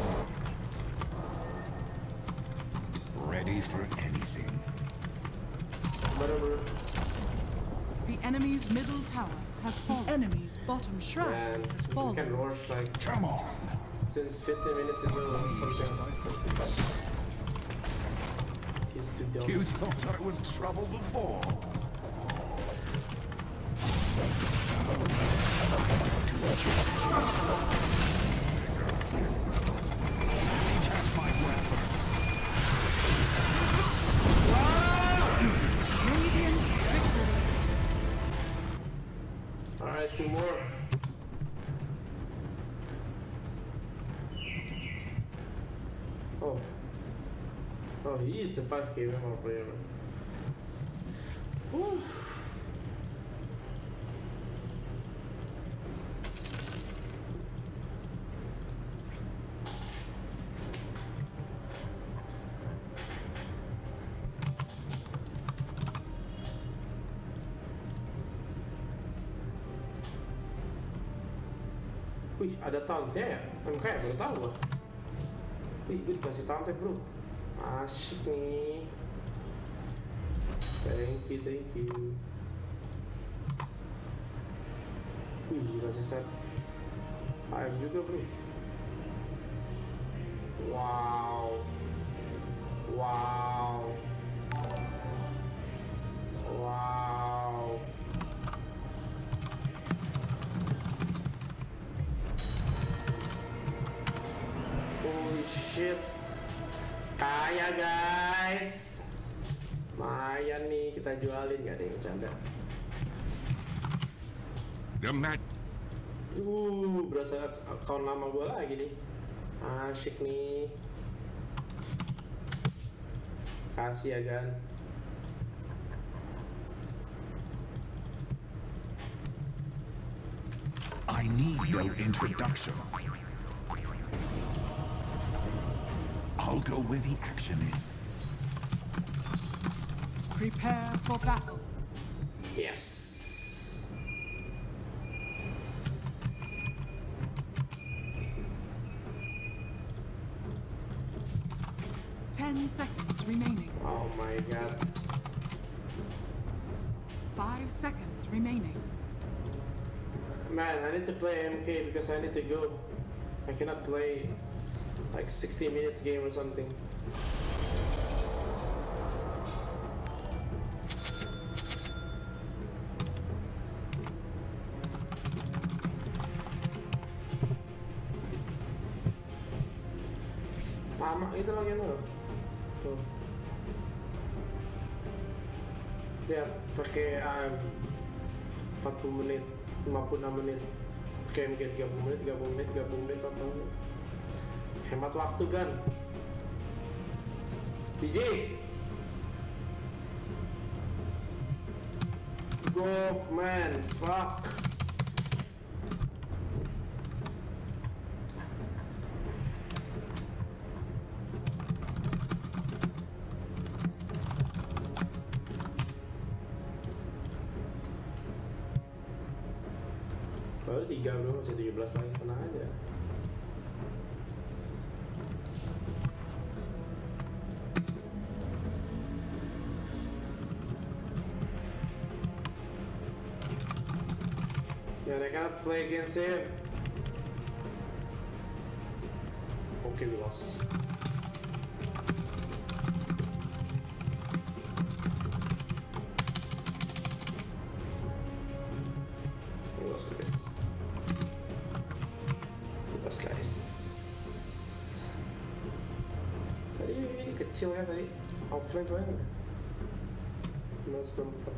Ready for anything. Whatever. The enemy's middle tower has fallen. The enemy's bottom shrine Man, has we fallen. can rush like Come on! since 15 minutes ago or something. He's too dumb. You thought I was trouble before? Catch my breath. Radiant victory. Alright, two more. Oh. Oh, he is the 5k member player. Woo. Wih, ada tauntnya ya? Kayak baru tahu gua. Wih, gue dikasih tauntnya bro. Asik nih. Thank you, thank you. Wih, dikasih set AM juga bro. Wow. Wow. Wow. Holy shit. Kaya guys. Lumayan nih kita jualin, gak ada yang bercanda. Berasa account lama gue lagi nih. Asyik nih. Kasih ya Gan. I need no introduction. I'll go where the action is. Prepare for battle. Yes. Ten seconds remaining. Oh my god. 5 seconds remaining. Man, I need to play MK because I need to go. I cannot play like 60 minutes game or something. Lama itu lagi loh. Tuh. Lihat pakai 40 menit, 56 menit. Kayak MK 30 menit, 30 menit, 30 menit, 40 menit. Hemat waktu kan. DJ. Go man, fuck. Baru 3 bro, masih 17 lagi, tenang aja. Yeah, I cannot play against him. Okay, we lost. We lost, guys. We lost, guys. Tadi kecil kan tadi. Offline tuh kan. Menurut tempat.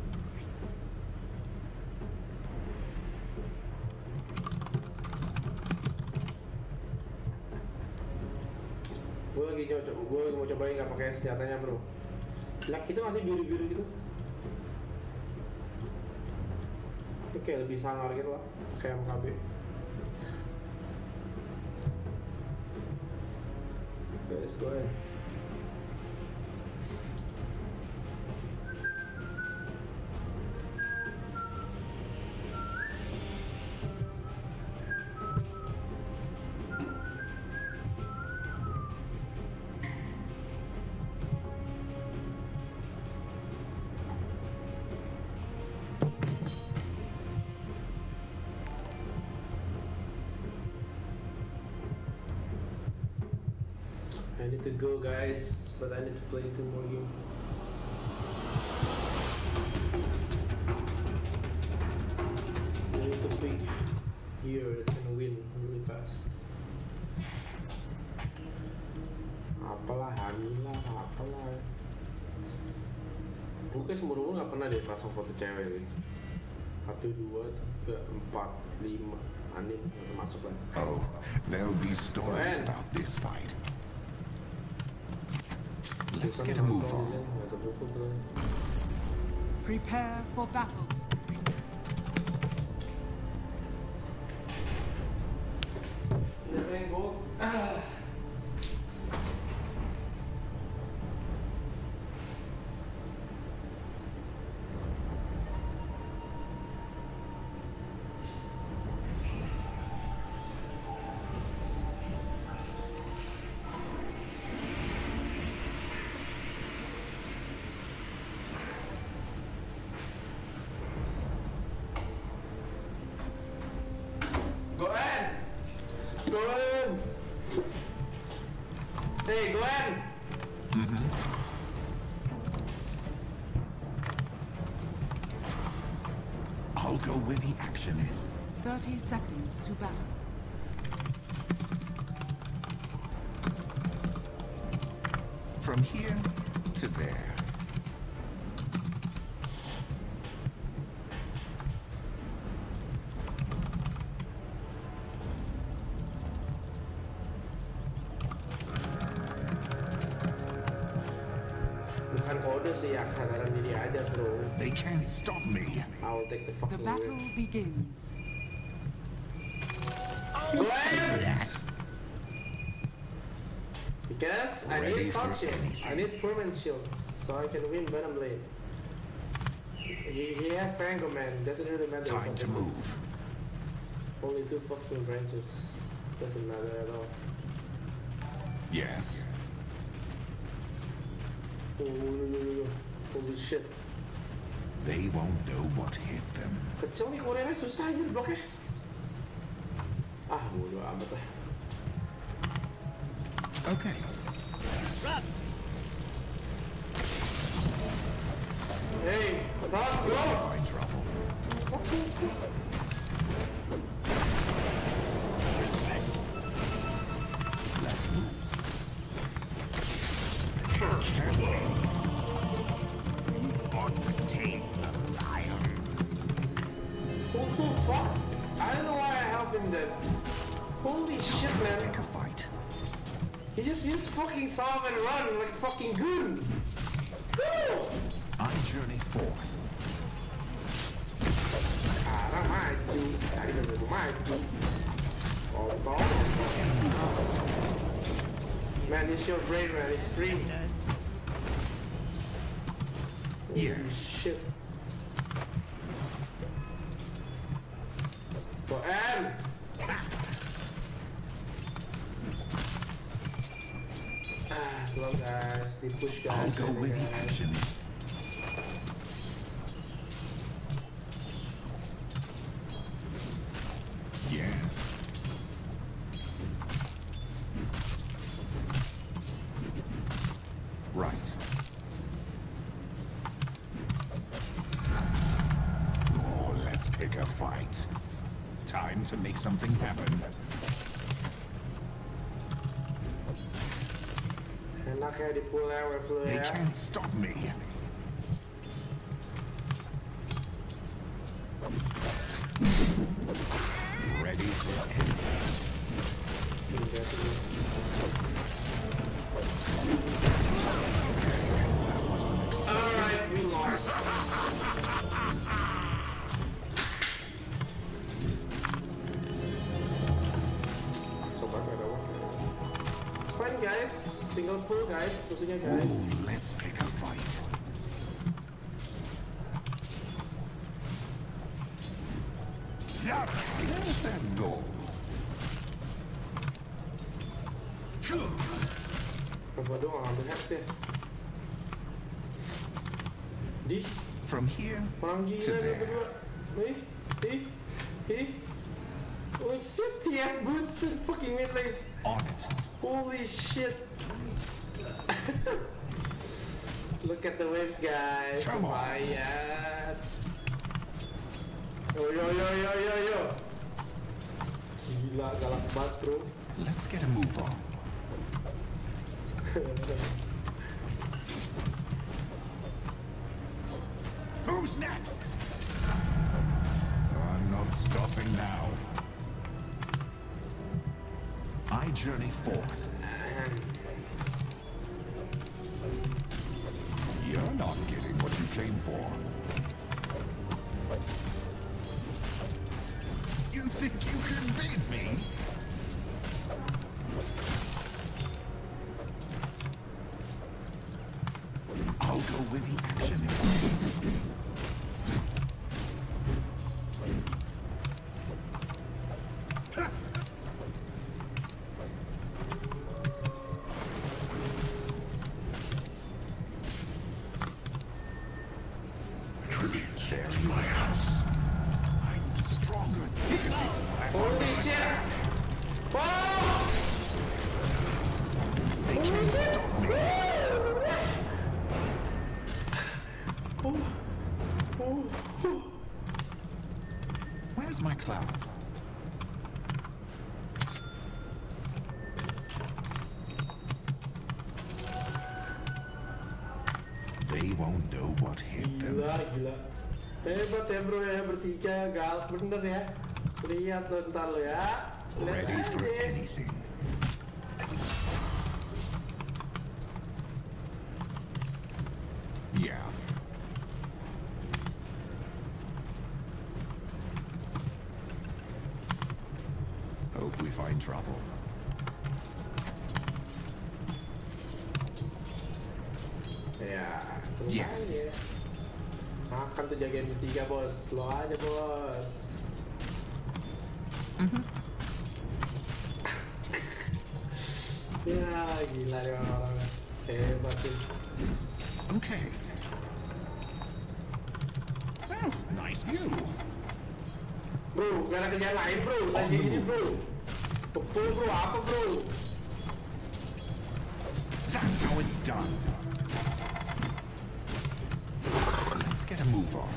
Gue lagi mau cobain nggak pakai senjatanya bro. Lag itu masih biru-biru gitu. Ini kayak lebih sangar gitu lah, kayak MKB. Guys, go ahead. I need to go guys, but I need to play 2 more games. I need to pick here that's gonna win really fast. Apalah, Hamila, apalah. Gue kayak seumur-umur gak pernah deh pasang foto cewek deh. 1, 2, 3, 4, 5 anime masuk kan. Oh, there'll be stories about this fight. Let's get a move on. Prepare for battle. Glenn! Hey, Glenn! I'll go where the action is. 30 seconds to battle. From here to there. Bukan kode sih ya, kesadaran diri aja bro. They can't stop me. I'll take the The fucking battle win. begins. Glenn! Because I Ready need for salt shield. anything. I need permanent shield so I can win Venom Blade. He has Tango Man, doesn't really matter. Time to move. Only 2 fucking branches. Doesn't matter at all. Yes. Oh, holy shit. They won't know what hit them. Kecil nih Korea susah aja bloknya. Ah, bodo amat lah. Okay. Hey, not go! Find trouble. What the fuck? Let's move. What the fuck? I don't know why I helped him then. Holy shit, man. Pick a fight. He just used fucking solve and run like a fucking goon. Woo! I journey forth. Cara maju, cari bener maju. Kontol. Man, it's your brain, man. It's free. Yes. Shit. For M. Slow guys, they push guys. I'll go where the guys. action is. Yes. Right. Oh, let's pick a fight. Time to make something happen. Enak ya di pull ya, wave They ya. can't stop me. Ready for anything. That was unexpected. Alright, we lost. Coba ada waktu. It's fine guys, single pull guys, maksudnya guys. Ooh, let's pick a fight. Yeah, there's that goal. Coba doang ambil hex deh. Di, From here orang to gila nih there. berdua. Holy shit, he has boots and fucking mid-lanes. On it. Holy shit. Look at the waves, guys. Come on. Lumayan. Yo. Gila, galak banget, bro. Let's get a move on. Who's next? I'm not stopping now. I journey forth. You're not getting what you came for. You think you can beat me? I'll go where the action is. They're in my house. I'm stronger. Holy shit! Oh! They can't stop me. Where's my cloud? They won't know what hit them. Gila. Hebat ya bro ya, bertiga galak bener ya. Lihat lo ntar lo ya. Lihat Ready for aja. anything. Yeah. Hope we find trouble. Ya, terus Yes. aja. Makan tuh jagain bertiga bos. Lo aja bos. Ya gila nih orang-orang. Hebat sih. Okay. Oh, nice view. Bro, gak ada kerjaan lain bro. Tadi ini bro. Pukul bro, apa bro? That's how it's done. Let's get a move on.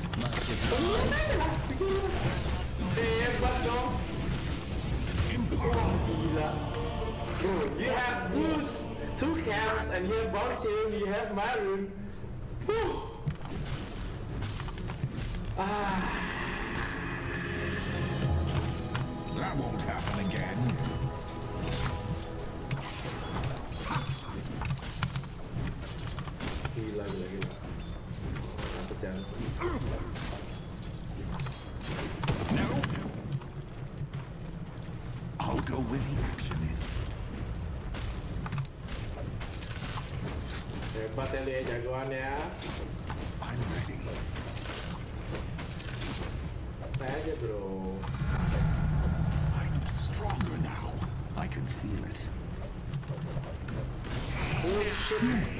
Hebat dong. Impossible. Gila. Bro, you have two camps and you have Bounty, you have Maroon. Whew. That won't happen again. go where the action is. Hebat ya Lia jagoan ya. I'm ready. Aja bro. I'm stronger now. I can feel it. Oh shit.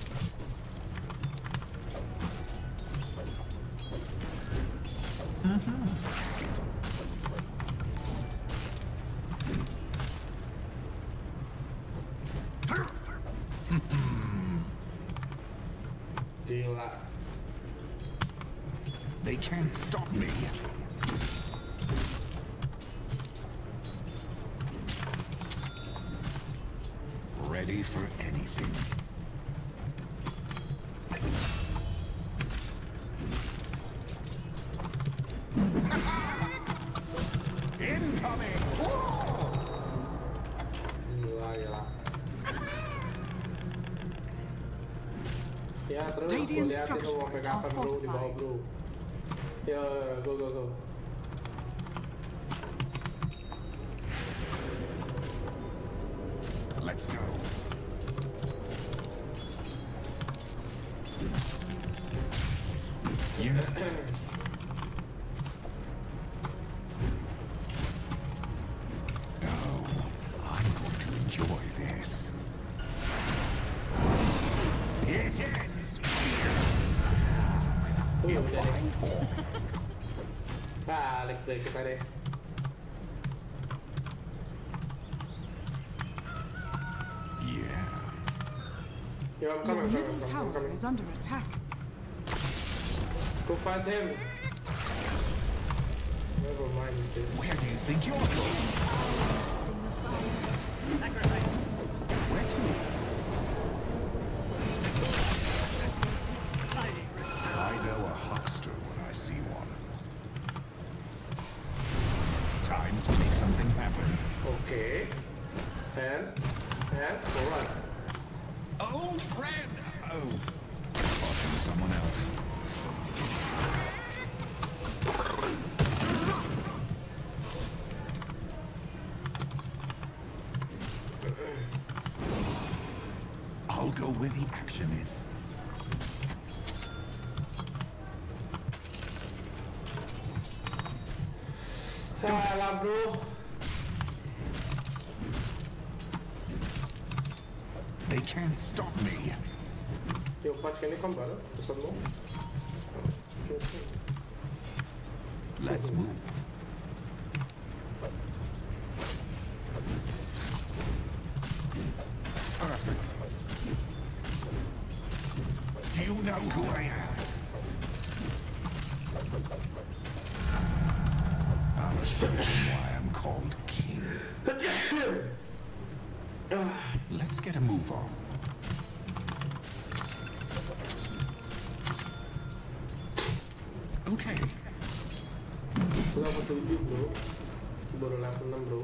Gila. They can't stop me. Ready for anything. Incoming! Whoa! Gila. Ya terus gue Radiant liatin lu mau structures kapan are bro di bawah fortified. bro. Yo, go. Let's go. Yes. Oh, I'm going to enjoy this. It ends. Udah deh. Flying for. Balik deh kita deh. Yeah. Yo, I'm Your coming. middle tower is under attack. Go fight him. Never mind this dude. Where do you think you're going? Where to? I know a huckster when I see one. Time to make something happen. Okay. And for what? Old friend! Oh, talking to someone else. I'll go where the action is. Salah bro. They can't stop me. Yo, patch, can you come back? Some more? Okay. Let's move. Perfect. Do you know who I am? I'll show you why I'm called King. Let's get a move on. Okay. Level 7 bro. Baru level 6 bro.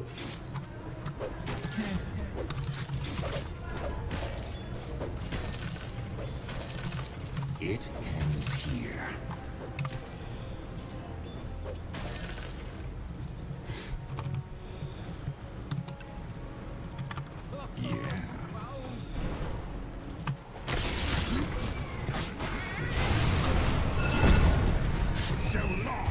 It ends here. Yeah. So long.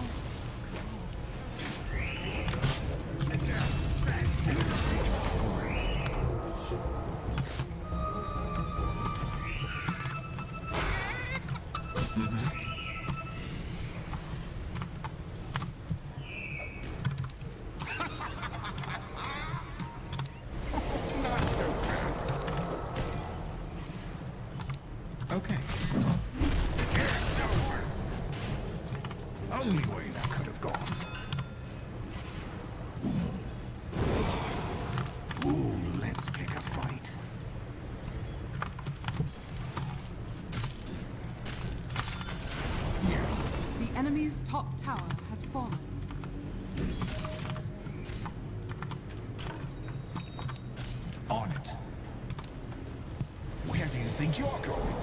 Not so fast. Okay. It's over. Only way that could have gone. Ooh, let's pick a fight. Yeah. The enemy's top tower has fallen. On it. Where do you think you're going?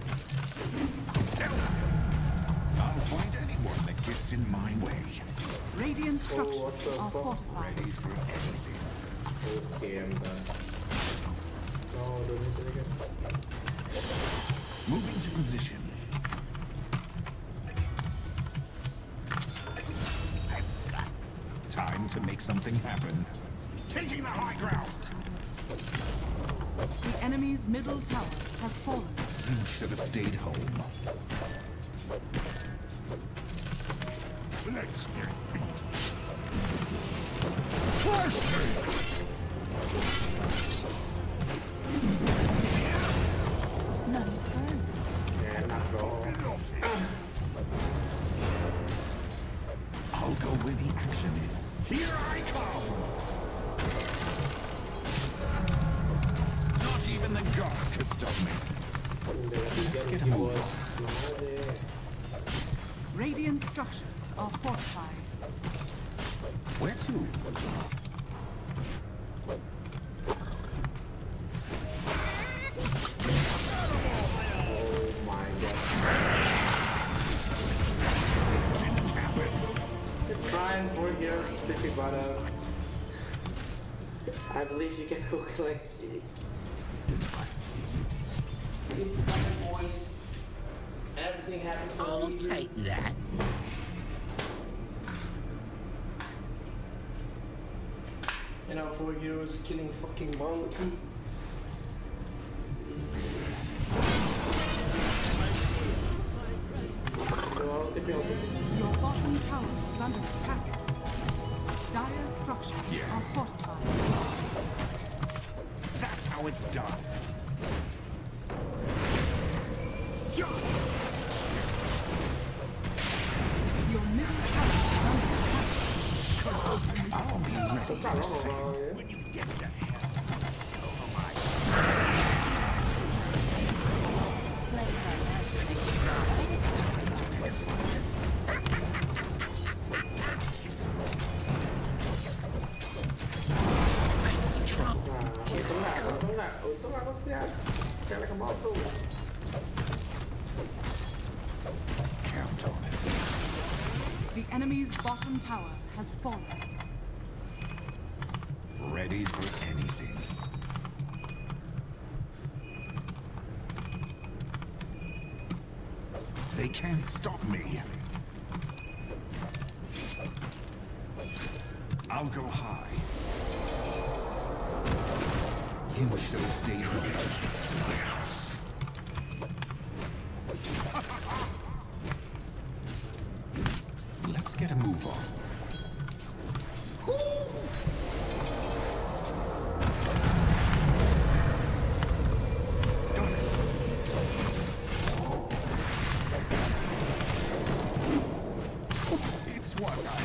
I'll fight anyone that gets in my way. Radiant Oh, what structures the are fuck? fortified. Ready for anything. Okay, I'm done. No, don't hit it again. Moving to position. Time to make something happen. Taking the high ground. The enemy's middle tower has fallen. You should have stayed home. Let's get beat. Flash None's burned. Yeah, not all. I'll go where the action is. Here I come! Not even the gods could stop me. Let's get a move on. Radiant structures are fortified. Where to? Oh my god. Didn't happen. It's fine, 4 years, sticky butter. I believe you can hook like... It's my voice. Everything happens for a reason. Take that. You know, 4 heroes killing fucking monkey. Well, the building. Your bottom tower is under attack. Dire structures are fortified. That's how it's done. Your middle tower is under attack. I'll be ready in a second. Oh, When you get there. Untung aku lihat. Kayak ke bawah tuh. Count on it. The enemy's bottom tower has fallen. Ready for anything. They can't stop me. I'll go high. You should have stayed here. Let's get a move on. Got it. It's what I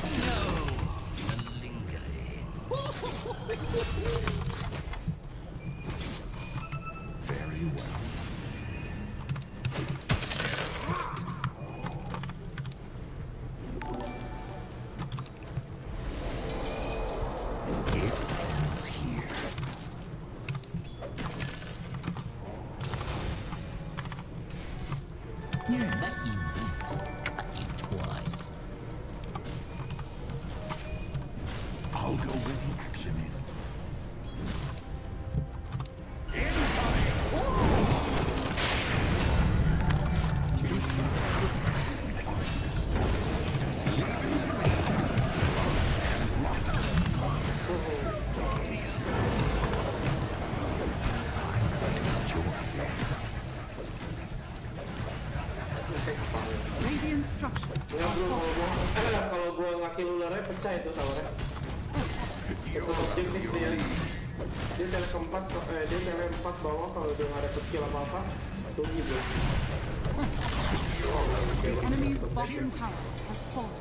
very well. It ends here. Yes. You boots cut you twice. I'll go where the action is. Radiant structures Enggak are bro, fortified. kalau gua ngakil ularnya pecah itu towernya. Itu objektif dia. Dia tele keempat, dia tele 4 bawah kalau dia nggak dapet kill apa-apa, rugi bro. The enemy's bottom tower has fallen.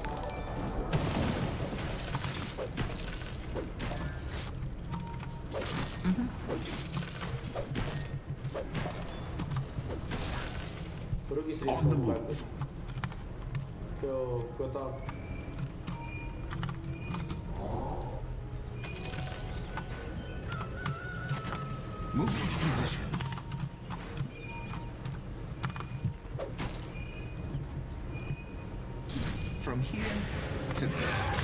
Rugi serius On the kalau move. bantu. Yo, go top. Move into position. From here. him to there.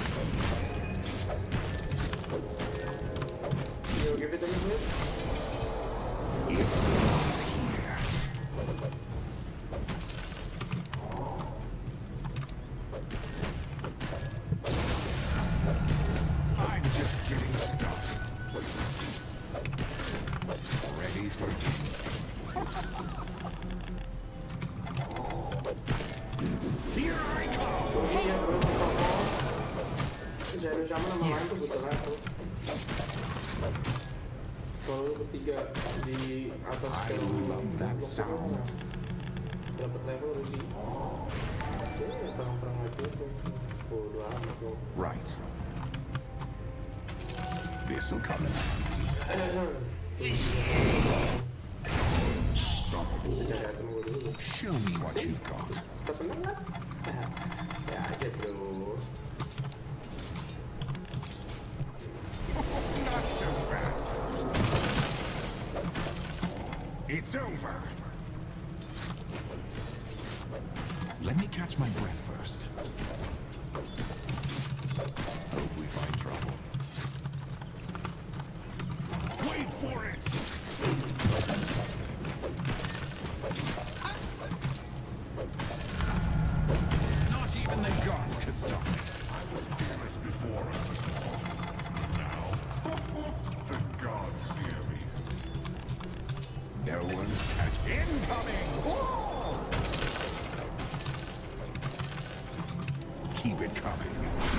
You give it to me, please? It belongs here. I'm just getting started. Ready for here I come. Zero sama nama lain tuh butuh level. Kalau lu bertiga di atas I love that sound. dapat level harus di perang-perang aja sih. Bodoh amat lo. Right. This'll come in. Cari item gue dulu. Show me what you've got. Kita tenang kan? Ya aja bro. Not so fast. It's over. Let me catch my breath first. Hope we find trouble. Wait for it! Not even the gods could stop me. I was fearless before. Now, the gods fear me. No one's catch incoming! Whoa! Keep it coming.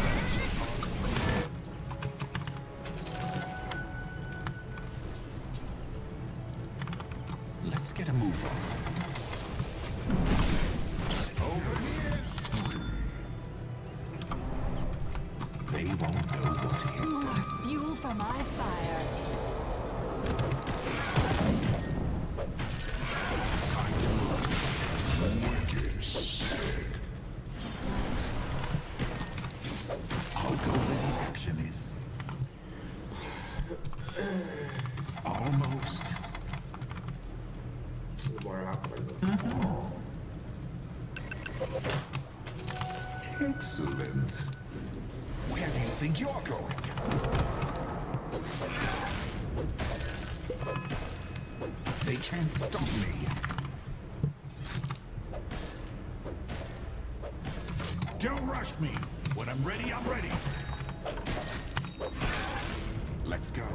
Let's get a move on. Over here. They won't know what hit them. More fuel for my fire. Time to move. Wicked sick. I'll go where the action is. Almost. More lapar itu. Excellent. Where do you think you're going? They can't stop me. Don't rush me. When I'm ready, I'm ready. Let's go.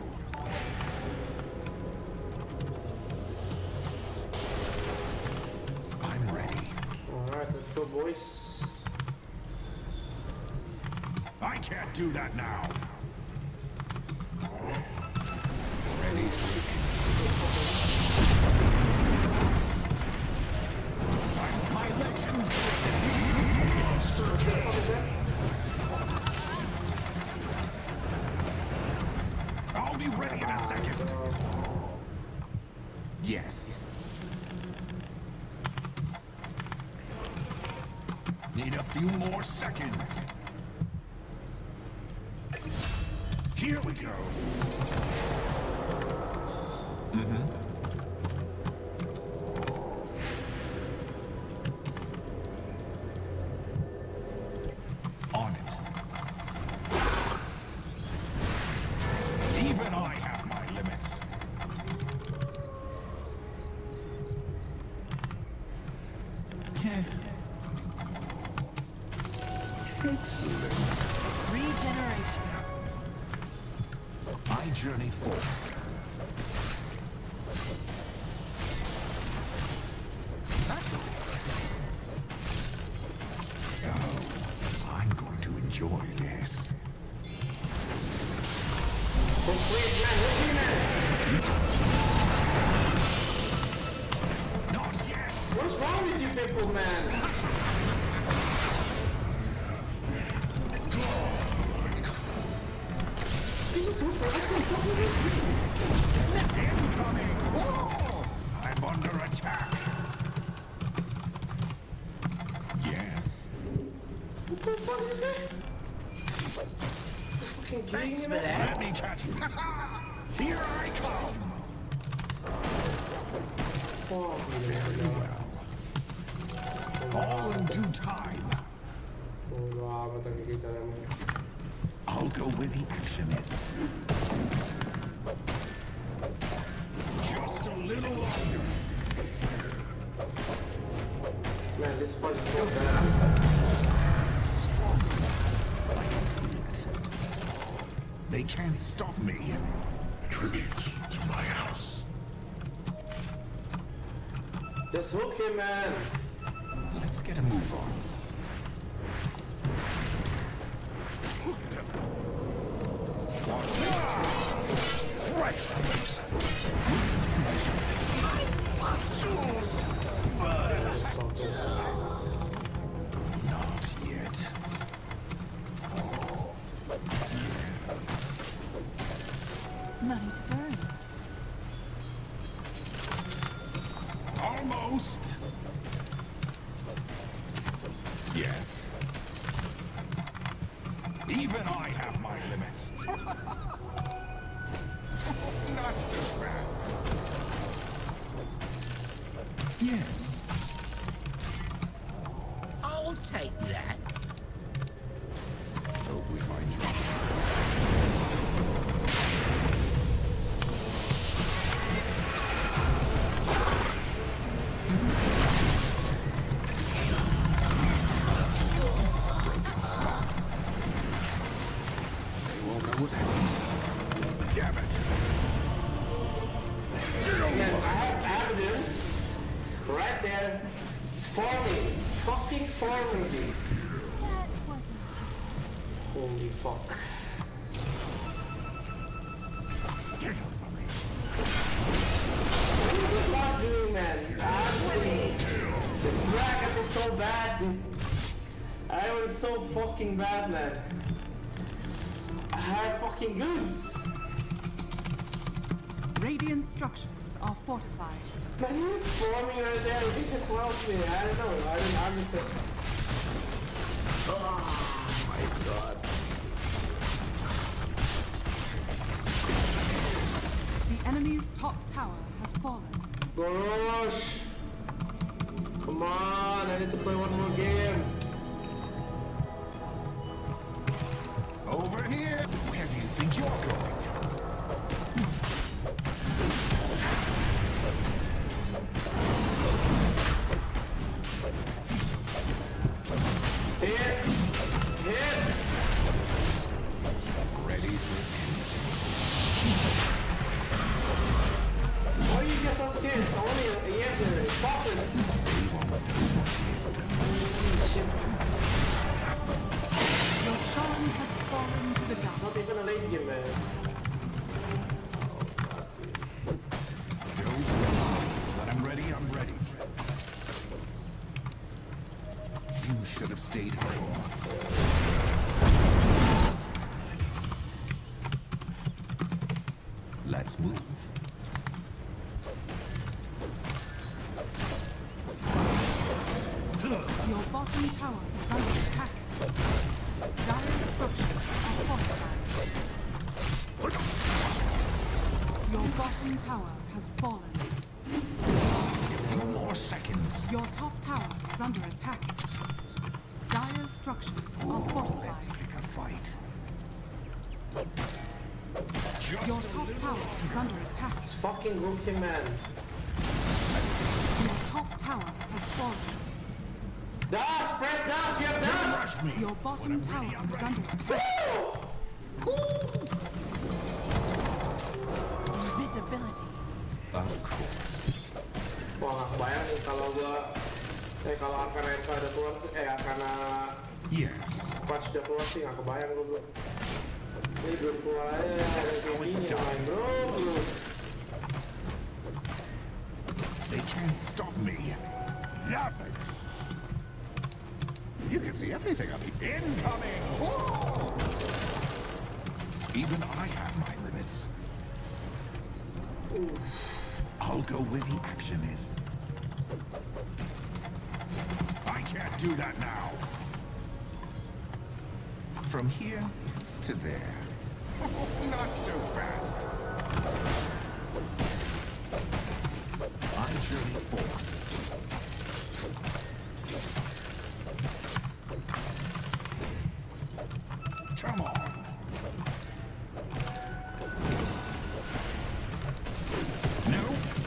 I'm ready. Alright, let's go boys. I can't do that now. Ready for my legend. I'll be ready in a second. Yes. Need a few more seconds. Here we go. On it. Even I have my limits. Excellent. Regeneration. I journey forth. Oh, I'm going to enjoy this. Complete man, complete man. Not yet. What's wrong with you people, man? Incoming! Whoa! I'm under attack. Yes. What the fuck is this guy? Fucking kidding me, man? Let me catch him. Here I come. Oh, Very well. All in due time. Bodo amat lagi kita emang. I'll go where the action is. Just a little longer. Man, this part is so bad. I can feel it. They can't stop me. Tribute to my house. Just hook him, man. Let's get a move on. Not yet. Money to burn. Almost. Yes. Even I have my limits. Not so fast. Yes. I'll take that. Hope we find trouble. Broken spot. They won't know what hit me. Damn it. Man, I have evidence. Right there. It's forming. Fucking forming, dude. That wasn't Holy fuck. What is this bot doing, man? Honestly, this bracket is so bad, dude. I was so fucking bad, man. I had fucking goose. Radiant structures are fortified. Man, he was forming right there. He just helped me. I don't know. I didn't understand. Oh my god. The enemy's top tower has fallen. Gosh. Come on. I need to play one more game. Over here. Where do you think you're going? Hit. Hit. Ready for anything. Why do you get so scared? It's only a year. Focus. They won't know what hit them. Holy shit. Your Shan has fallen to the dark. Not even a late game, man. Don't worry. When I'm ready, I'm ready. You should have stayed home. Let's move. Your bottom tower is under attack. Dire structures are fortified. Your bottom tower has fallen. A few more seconds. Your top tower is under attack. Dire structures are Let's fortified. pick a fight. Your top tower is under attack. Fucking hook him, man. Your top tower has fallen. Das! Press das! You have das! Rush me. Your bottom tower is under attack. Invisibility. Of course. Wah, gak kebayang nih kalau gua kalau Arcana MK udah keluar Arcana Yes. patch udah keluar sih, gak kebayang gua. Ini belum keluar aja, ada kayak gini main bro. They can't stop me. Nothing. You can see everything on the incoming. Whoa! Even I have my limits. I'll go where the action is. I can't do that now. From here to there. Not so fast. I journey forth. Come on. No.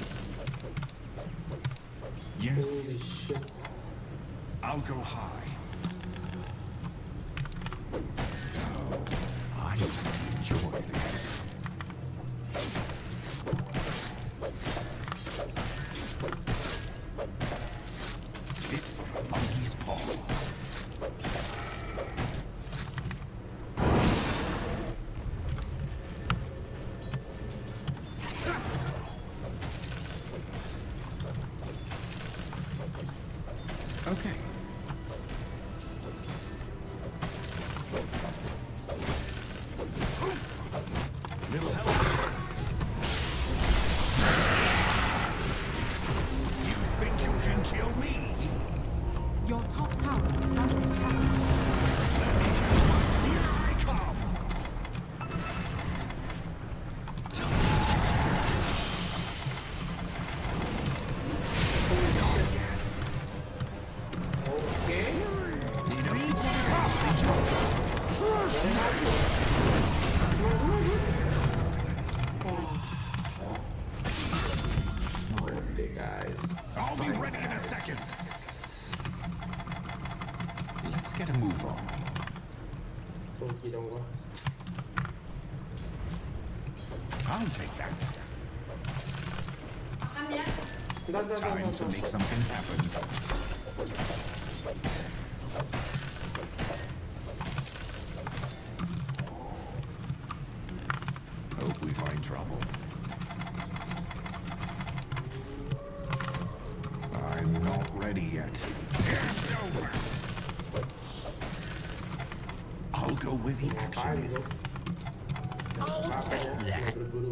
Yes. Holy shit. I'll go high. No, I'm going to enjoy this. Fit for a monkey's paw. Okay. Little help. You think you can kill me? Your top tower is under attack. Here I come. Okay. Need a Okay, guys. I'll be ready in a second. Let's get a move on. Okay, don't go. I'll take that. Time to make No. something happen. Hope we find trouble. I'm not ready yet. It's over. I'll go where the action is. I'll take that.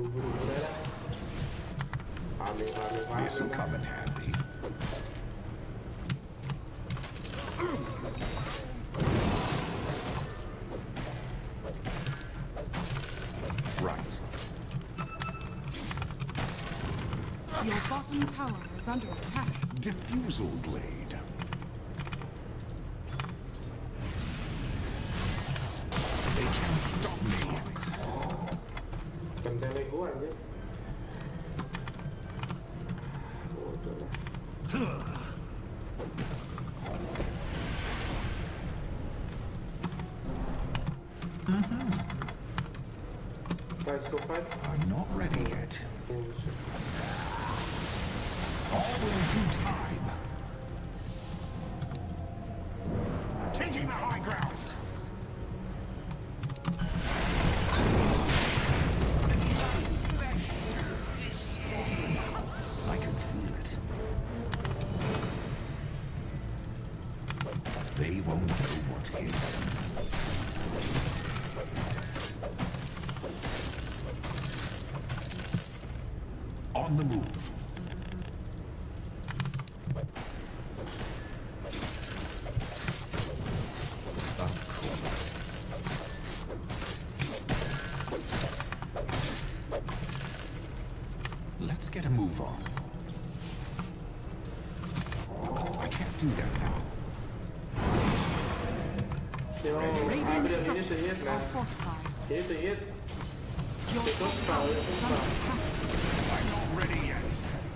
This will come in handy. Right. Your bottom tower is under attack. Diffusal blade. They can't stop me. Cầm tay lấy gua chứ. Guys, go fight. I'm not ready yet. Oh, shit. All in due time. Taking the high ground. I can feel it. They won't know what hit them. On the move. Of course. Let's get a move on. I can't do that now. Yo, Radiant Abra, he structures needs to hit, are man. fortified. He needs to hit. Your Take top those tower power, is those under power. attack. I'm not ready yet.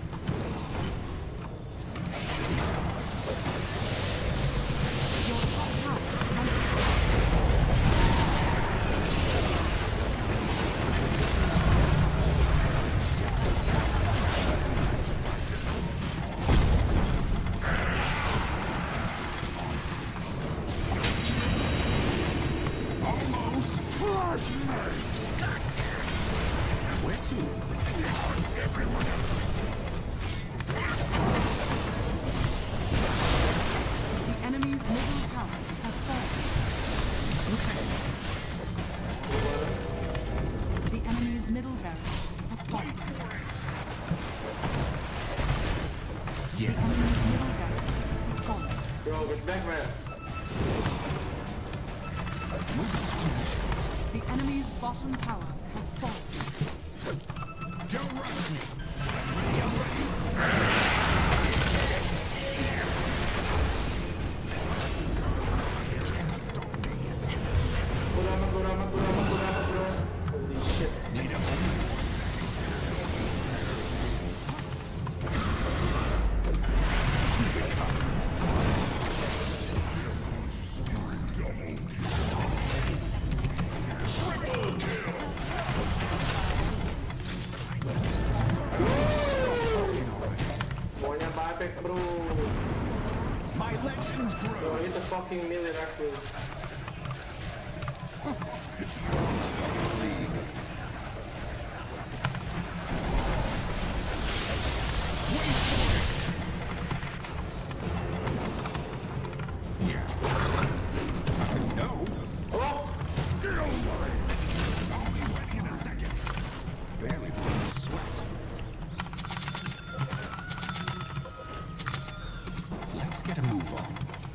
Your top tower is under attack. Almost. Where to? The enemy's middle tower has fallen. The enemy's middle barracks has fallen. The Yes. enemy's middle barracks has fallen. Yo, get back, man. Move to position. The enemy's bottom tower has fallen. Don't rush me. I'm ready. Can't stop me. Go down, amat, bro. Holy shit. Need a moment. Maunya buyback, bro. My legend Bro, grows. hit the fucking million actors. Yeah. No. Oh! I'll be ready in a second. Barely broke a sweat. Let's get a move on.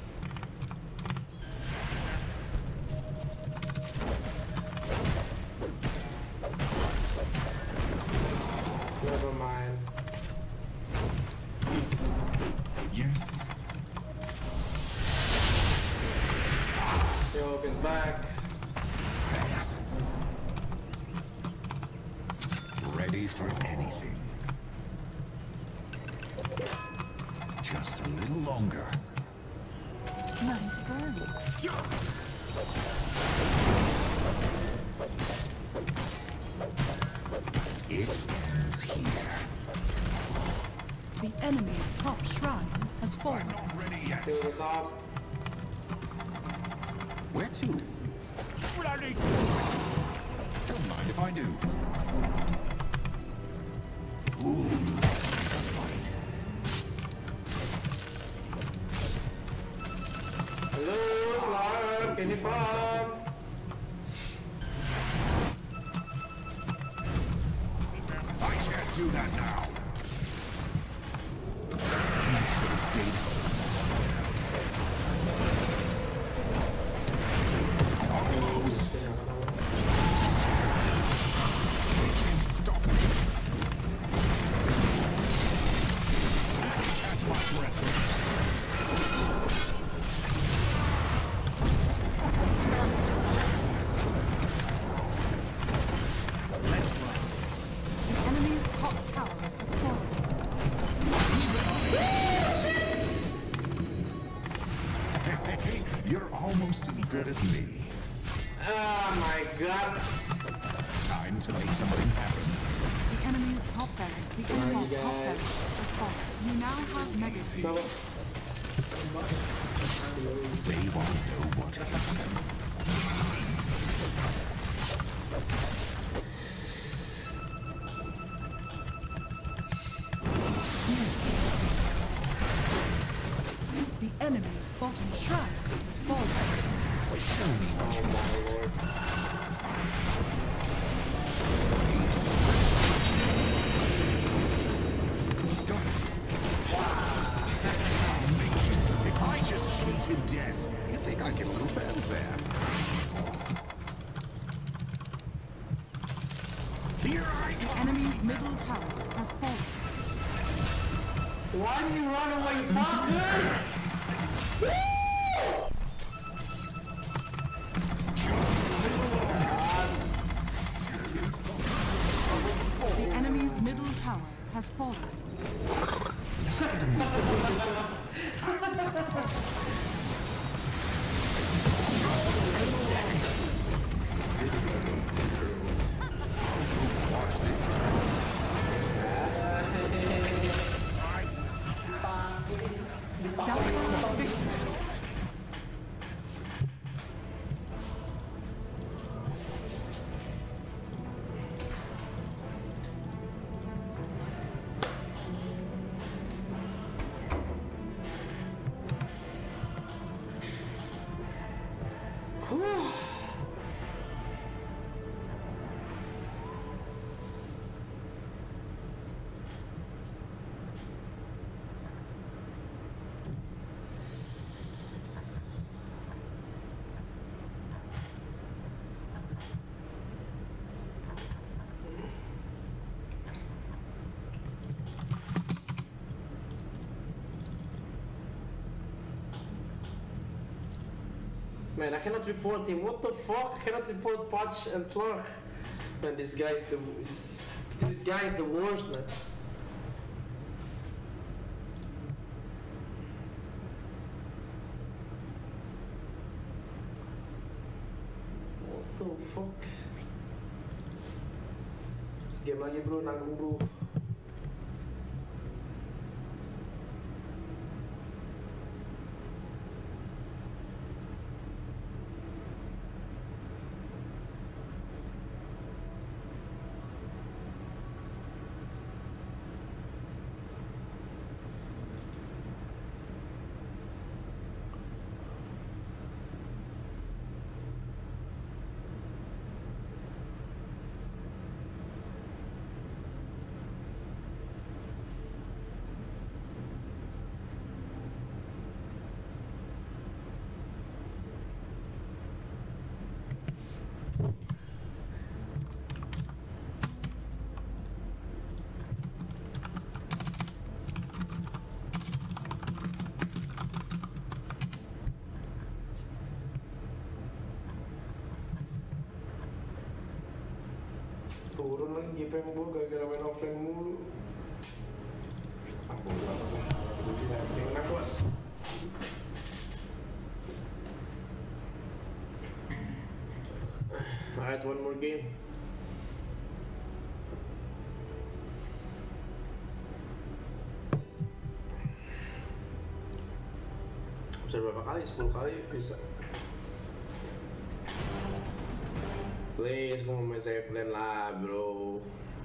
Never mind. Yes. Yo, been back. Thanks. Ready for anything. Just a little longer. Nothing to burn. It ends here. The enemy's top shrine has fallen. Not ready yet. To the top. Where to? Ready. Don't mind if I do. Ooh, let's make a fight. Hello, Slime. Can you farm? I can't do that now. You should have stayed home. Almost. We can't stop it. Catch my breath. The enemy's top tower has fallen. Hey, you're almost as good as me. Oh my god. Time to make something happen. The enemy's top barracks, the enemy's top barracks has fallen. You now have mega speed. No. They won't know what hit them. The enemy's bottom shrine has fallen. Show me what you want. Got it. I'll make you do it. I just cheated death. You think I get a little fanfare? Here I The come. enemy's middle tower has fallen. Why do you run away, fuckers? Just a little longer. The enemy's middle tower has fallen. Let's get a move. Watch this. Double victory. Man, I cannot report him. What the fuck? I cannot report Patch and Clark. Man, this guy's the worst, man. What the fuck? Game lagi bro, nanggung bro. Turun lagi GPM gue gara-gara main offline mulu. Aku enak bos. Alright, one more game. Bisa berapa kali? 10 kali bisa. Please, gue mau main safe lane lah, bro.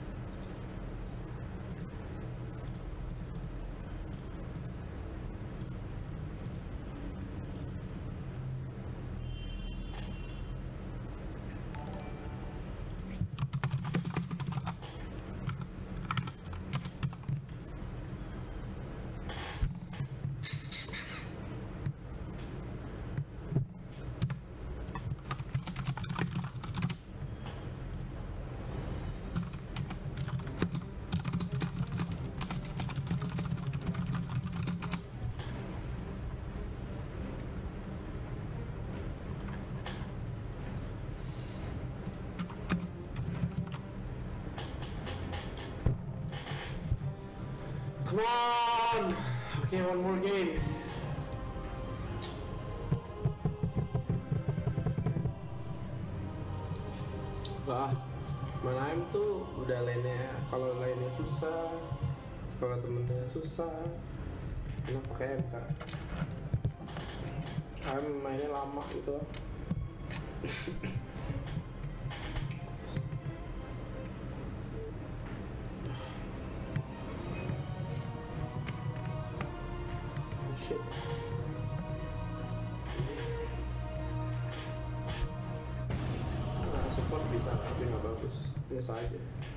Come on! Okay, one more game. Lah, mana I'm tuh udah lainnya. Kalau lainnya susah, kalau temennya susah, enak pakai MK. I'm mainnya lama gitu. Nah, support bisa tapi nggak bagus, biasa aja.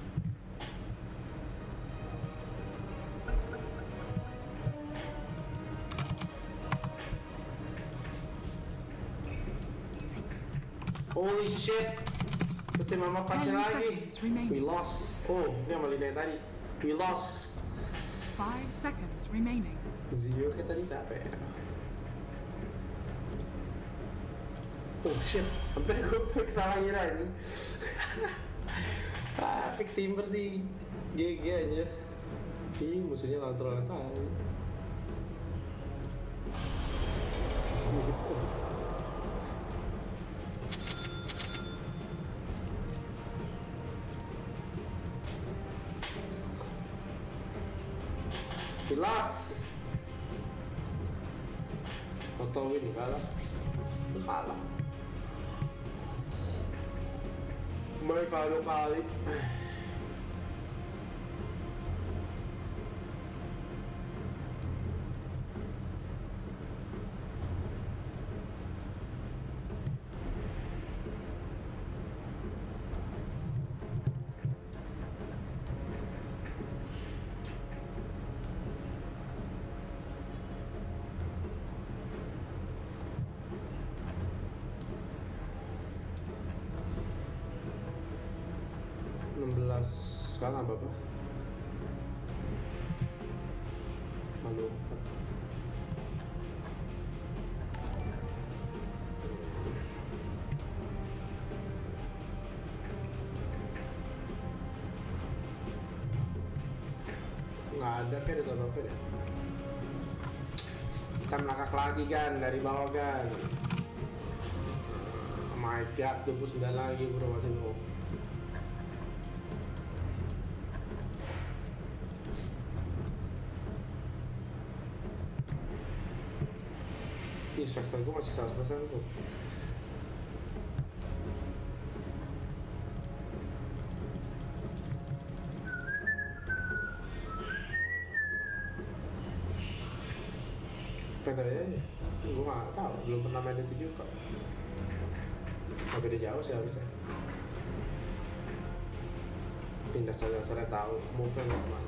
Holy shit, berarti mama pacar lagi. We lost. Oh, ini sama Lina tadi. We lost. 5 seconds remaining. Zio kayak tadi capek. Oh shit, hampir gue pick salah kira ini. Pick Timber sih GG aja. Ih, musuhnya lantaran tadi. Jelas. Auto win kalah. Kalah. Mereka kali. 16 sekarang apa? Malu. nggak ada kayak di Total Fate ya. Kita melangkah lagi kan dari bawah kan. Oh my god, 29 lagi bro, masih mau. Inspektor gue masih 100% tuh. Pedalnya gue gak tau, belum pernah main itu juga. Gak beda jauh sih harusnya. Tindak saya tahu move-nya kemana.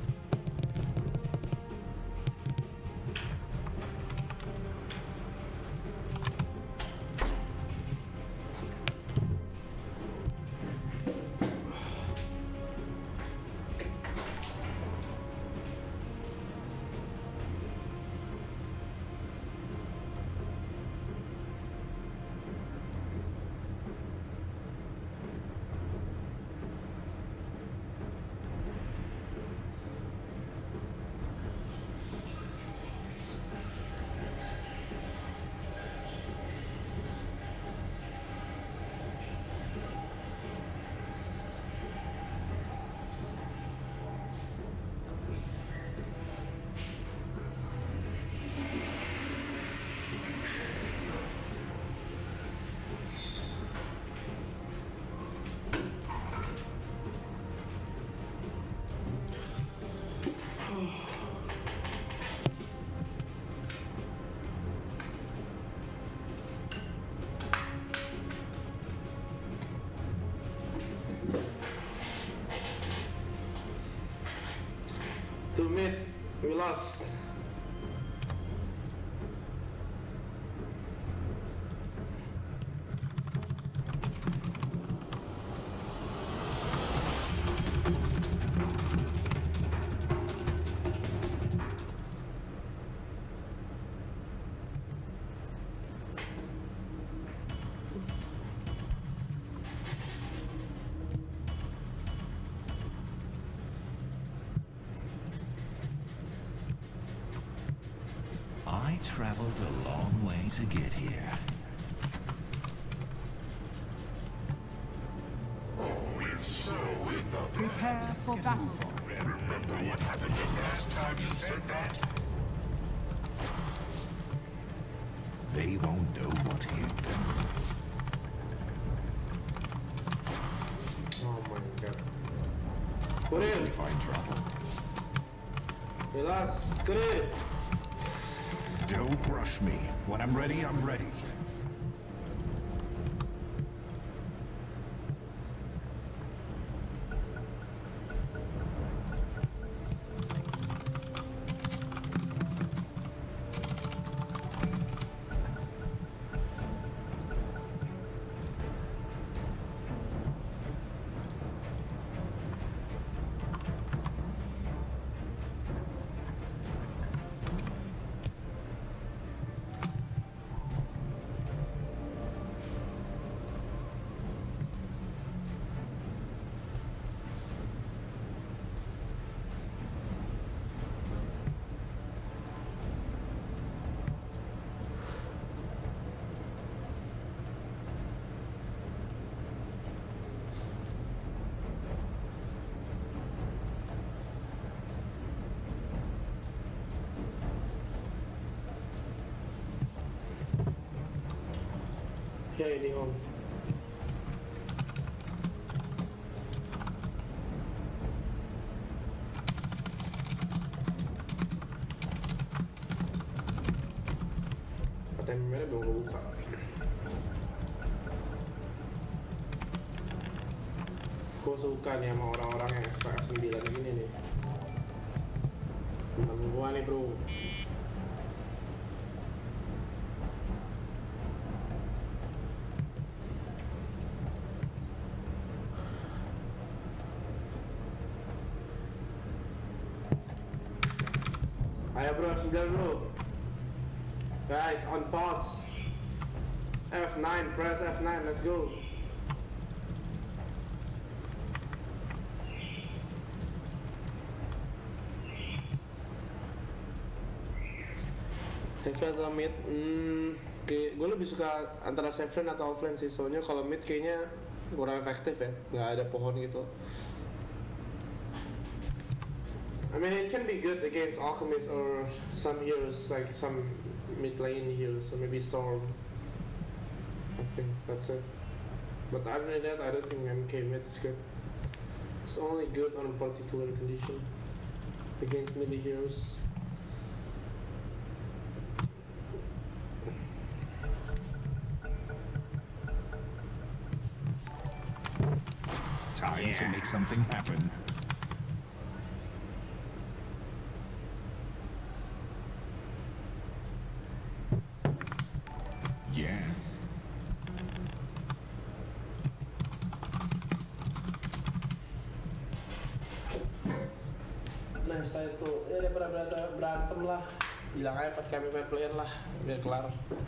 To mid, we lost. I traveled a long way to get here. Prepare for battle. Remember what happened the last time you said that? They won't know what hit them. Oh my god. Will Kurir, we find trouble? we lost. Kurir. Don't rush me. When I'm ready, I'm ready. Ya ini om. ATM merah belum gue buka. Gue suka nih sama orang-orang yang SPF 9 gini nih. Temen gue nih bro. Ayo bro, F9 bro. Guys, on pause. F9, press F9, let's go. Heaven atau mid? Gue lebih suka antara Heaven atau offlane sih. Soalnya kalau mid kayaknya kurang efektif ya, nggak ada pohon gitu. I mean, it can be good against alchemists or some heroes, like some mid lane heroes, so maybe Storm. I think that's it. But other than that, I don't think MK mid is good. It's only good on a particular condition against melee heroes. Time to make something happen. Yes. Nah setelah itu, ya daripada berantem lah, bilang aja 4 kami main player lah, biar kelar.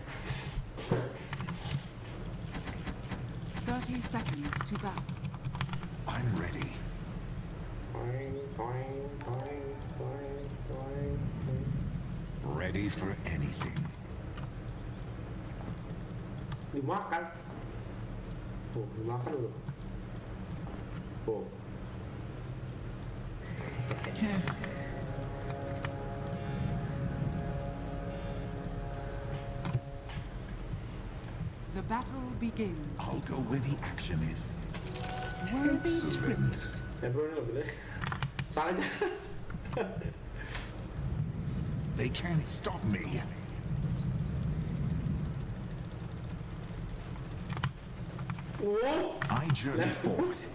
30 seconds to battle. I'm ready. Toing, toing, toing, toing, toing. Ready for anything. Dimakan. Oh, dimakan dulu. Oh. The battle begins. I'll go where the action is. Worthy Excellent. tribute. Ya bro, ini lebih deh. Salah aja. They can't stop me. Whoa! I journey forth.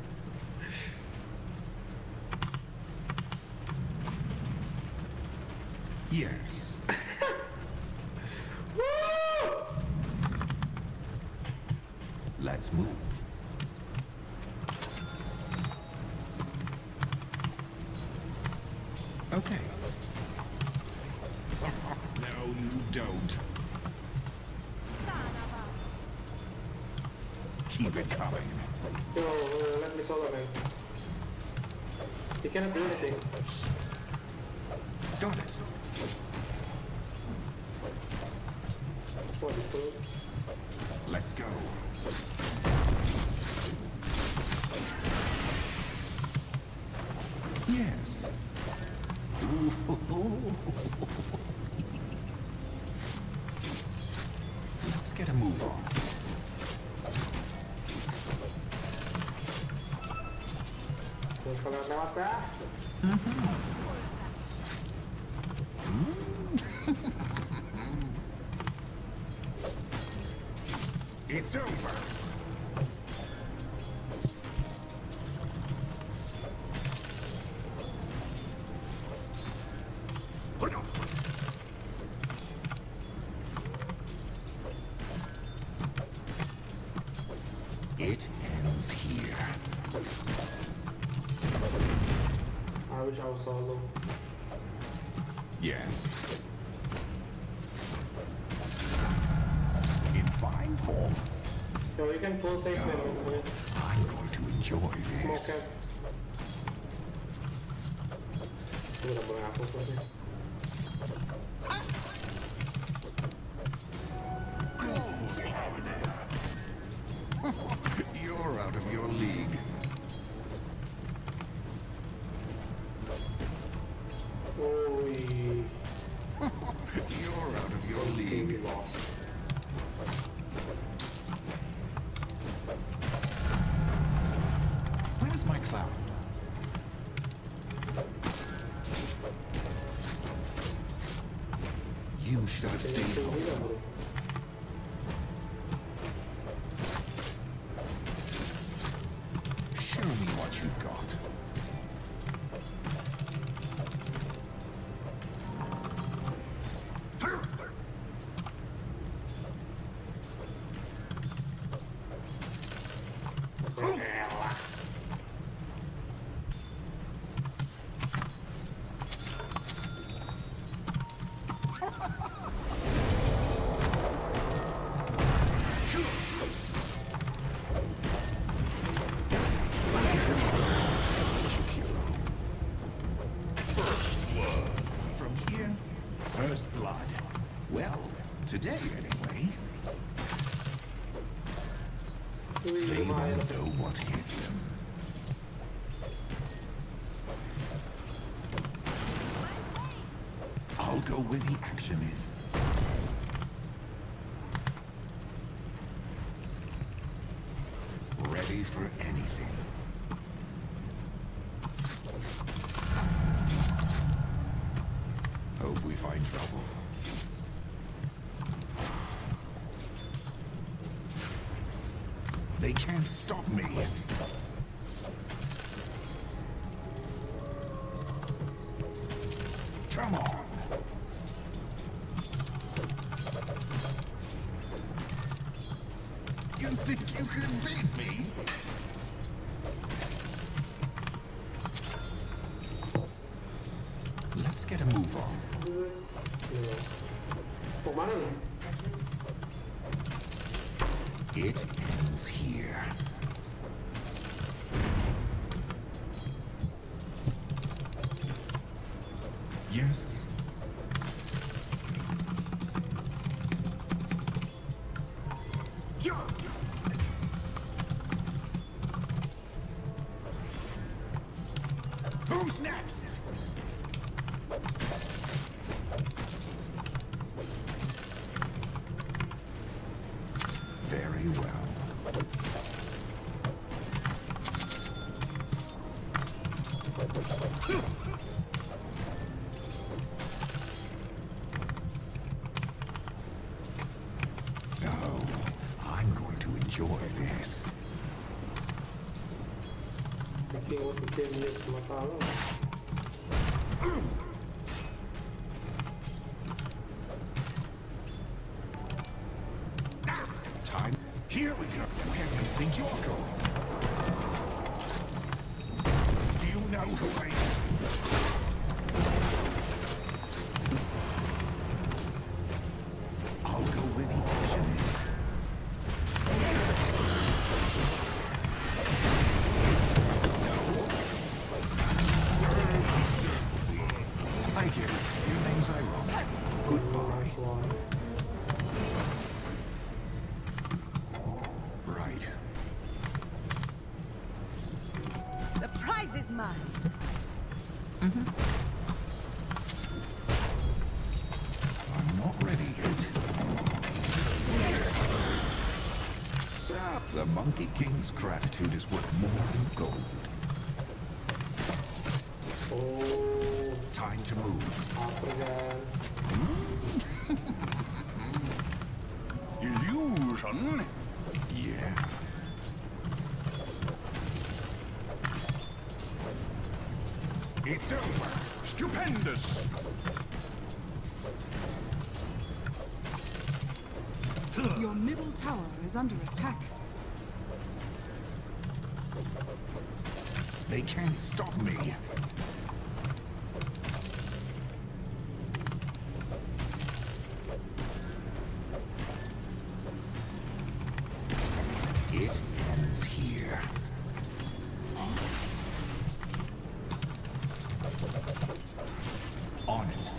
Yes. Let's move. Okay. No, you don't. Keep it coming. Yo, let me solo, man. He cannot do anything. Got it. What the fuck? Let's go. Yes. Let's get a move on. Kalau lewat ya. It's over. It ends here. I wish I was solo. Yes. In fine form. Yo, you can pull safe them. I'm going to enjoy Smoke this. cap. Udah boleh aku sih. You're out of your league. Oi. You're out of your league. Lost. Where's my cloud? You should have stayed home. Show me what you've got. They don't know what hit them. I'll go where the action is. Ready for anything. Hope we find trouble. They can't stop me. Come on. You think you can beat me? Let's get a move on. Kemana nih? It ends here. Yes. Jump! Who's next? Very well. Oh, I'm going to enjoy this. Bikin waktu lihat mata lo. Time. Here we go. Where do you think you're going? Do you know who I am? I'll go where the action is. I get it. Your name's ironic. Goodbye. Right. The prize is mine. I'm not ready yet. So, the Monkey King's gratitude is worth more than gold. Oh, Time to move. apa kan? Illusion? Yeah. It's over. Stupendous! Your middle tower is under attack. They can't stop me. It ends here. On it.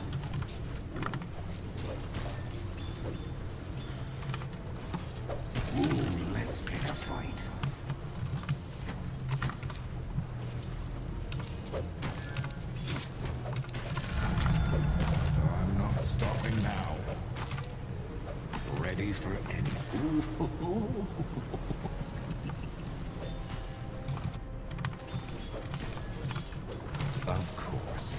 Ooh, let's pick a fight. I'm not stopping now. Ready for any... Ooh. Of course.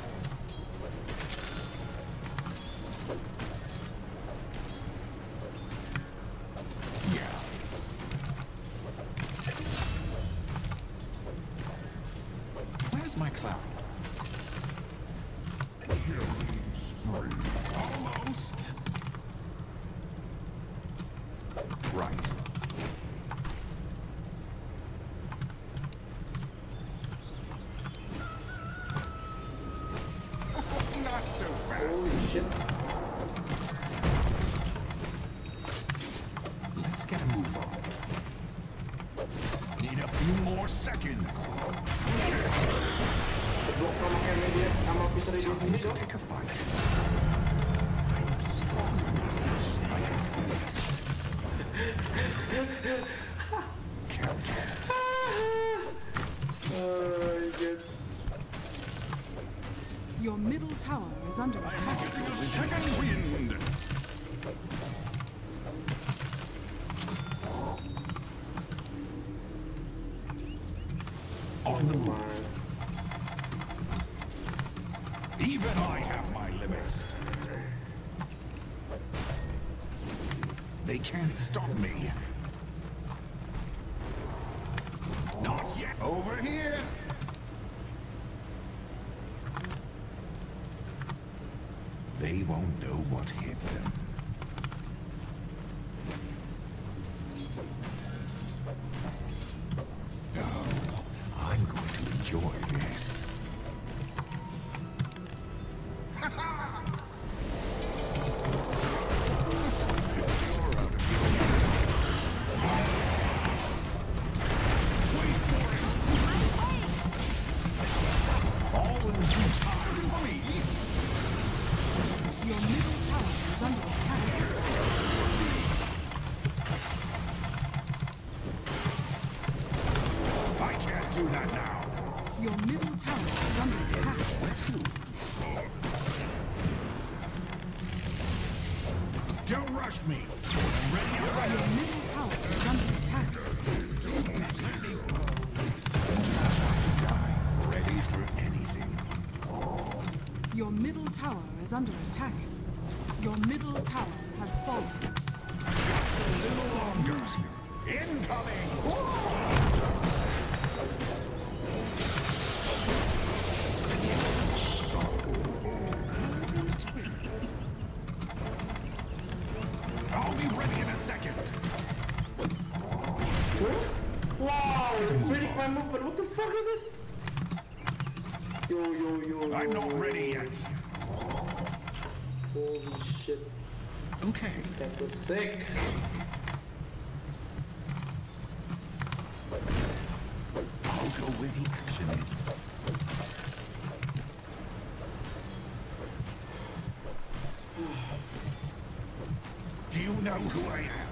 Yeah. Where's my cloud? Almost. Right. Not so fast. Holy shit. Let's get a move on. Need a few more seconds. Blok sama kayak dia sama Peter ini Time sendiri to dong. pick a fight. I'm stronger now. I can feel it. count. Good. Your middle tower is under attack. Getting a second wind. On the move. Even I have my limits. They can't stop me. Not yet. Over here. They won't know what hit them. Oh, I'm going to enjoy this. Ha ha! You're out of your wait for it! All in due time for me. Your middle tower is under attack. I can't do that now. Your middle tower is under attack. Where to? Don't rush me. Ready and ready. Your middle tower is under attack. Die. Ready for anything. Your middle tower is under attack. Your middle tower has fallen. Just a little longer. Incoming! I'll be ready in a second. Wow, predict my movement. What the fuck is this? Yo. I'm not ready yet. Holy shit. Okay. That was sick. I'll go where the action is. Do you know who I am?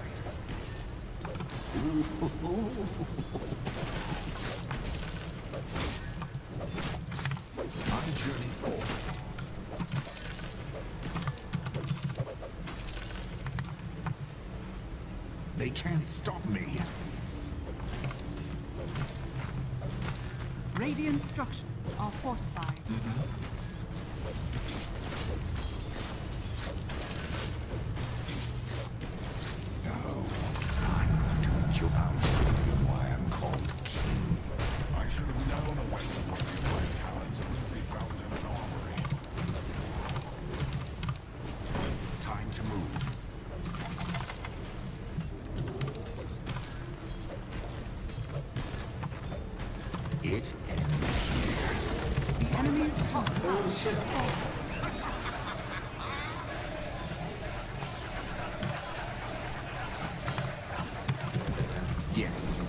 My journey forth. They can't stop me. Radiant structures are fortified. No, I'm going to enjoy. I'll show you why I'm called king. I should have known a way to work my talents wouldn't be found in an armory. Time to move. It ends here. The enemy's top tower Holy shit. has fallen. Yes.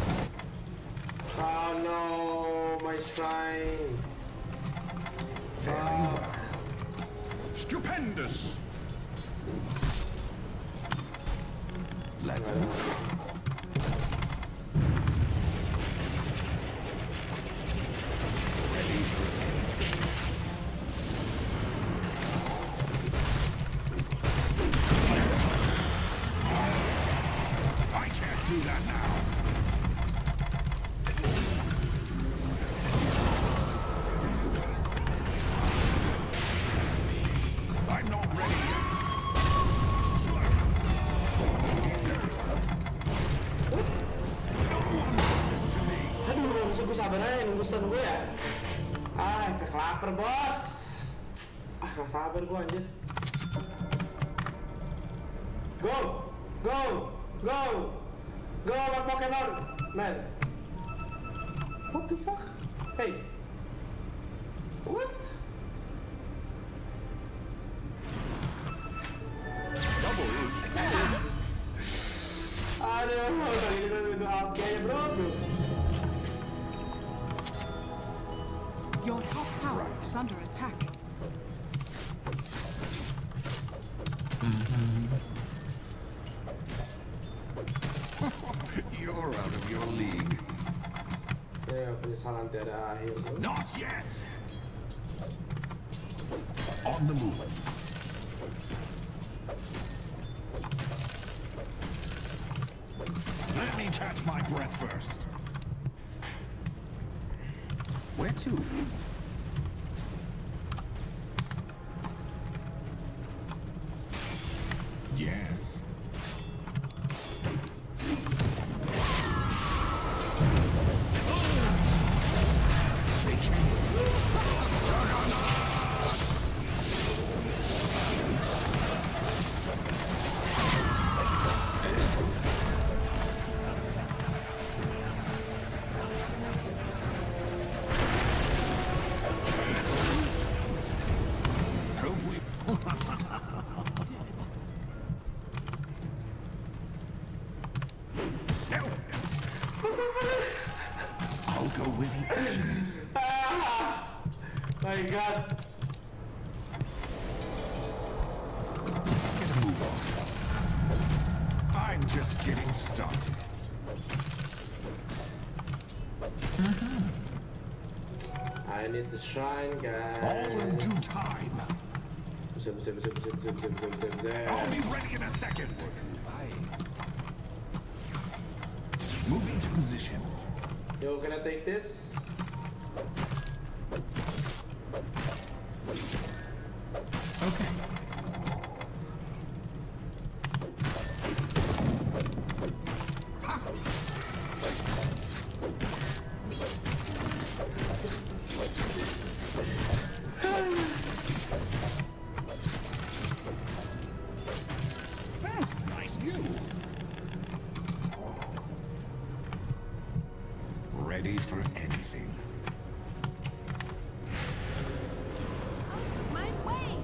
Oh no, my shrine. Very well. Stupendous. Let's move. Ready for anything. I can't do that now. I'm not ready yet. No one does this to me. Aduh, maksud gue sabar aja nunggu stun gue ya. Ah, efek lapar bos. Ah, gak sabar gue anjir. Go, go, go, go, my Pokemon, man. What the fuck? Hey, what? Aduh, udah outgame bro. Your top tower is under attack. You're out of your league. penyesalan tiada akhir. Not yet! On the move. Let me catch my breath first. Where to? Yes. They can't. Hope we. No. I'll go where the action is. My God. Let's get a move on. I'm just getting started. I need the shrine, guys. All in due time. Zip, zip, zip, zip, zip, zip, zip, zip, zip. I'll be ready in a second. Moving to position. Yo, can I take this? Okay. Nice view. Ready for anything. Out of my way!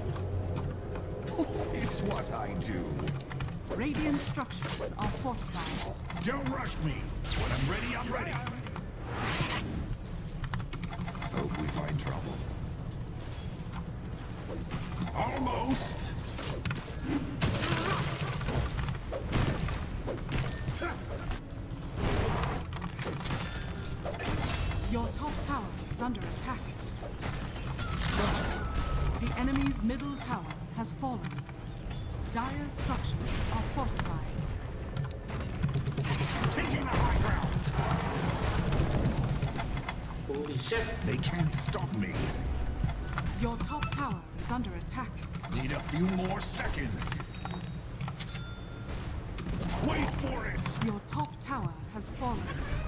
It's what I do. Radiant structures are fortified. Don't rush me. When I'm ready, I'm ready. Hope we find trouble. Almost. Your top tower is under attack. The enemy's middle tower has fallen. Dire's structures are fortified. Taking the high ground. Holy shit. They can't stop me. Your top tower is under attack. Need a few more seconds. Wait for it. Your top tower has fallen.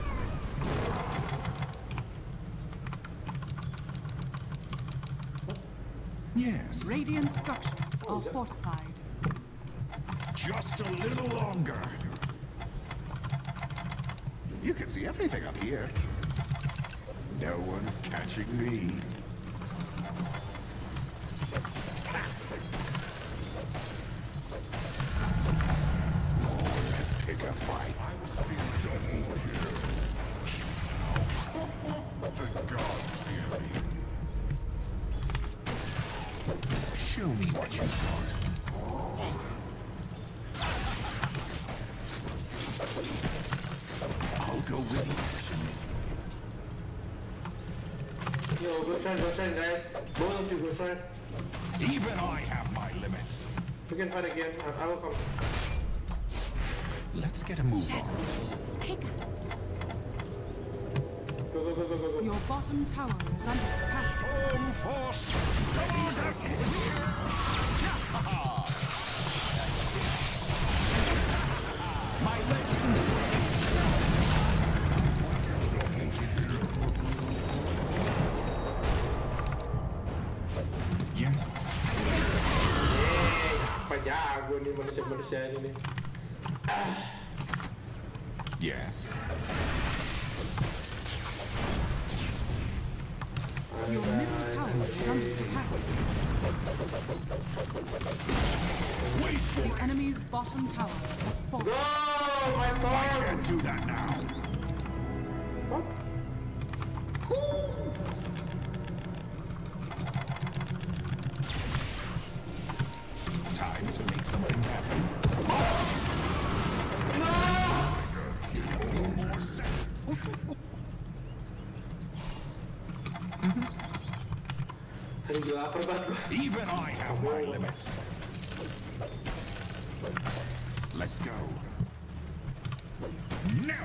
Yes. Radiant structures are fortified. Just a little longer. You can see everything up here. No one's catching me. Oh, let's pick a fight. The gods fear me. Show me what you've got. I'll go where the action is. Yo, go try, guys. Both of you go try. Even I have my limits. We can fight again. I will come. Let's get a move on. Take us. Go, go, go, go, go, go. Your bottom tower is under attack. Storm Force! My legend! Yes. Apa jago nih manusia-manusia ini nih. Yes. Your middle tower is under attack. Wait for The it! enemy's bottom tower has fallen. Go, my I storm! can't do that now. What? Time to make something happen. Need a few more seconds. Aduh, gila lapar banget gua. Even I have my limits. Let's go. No!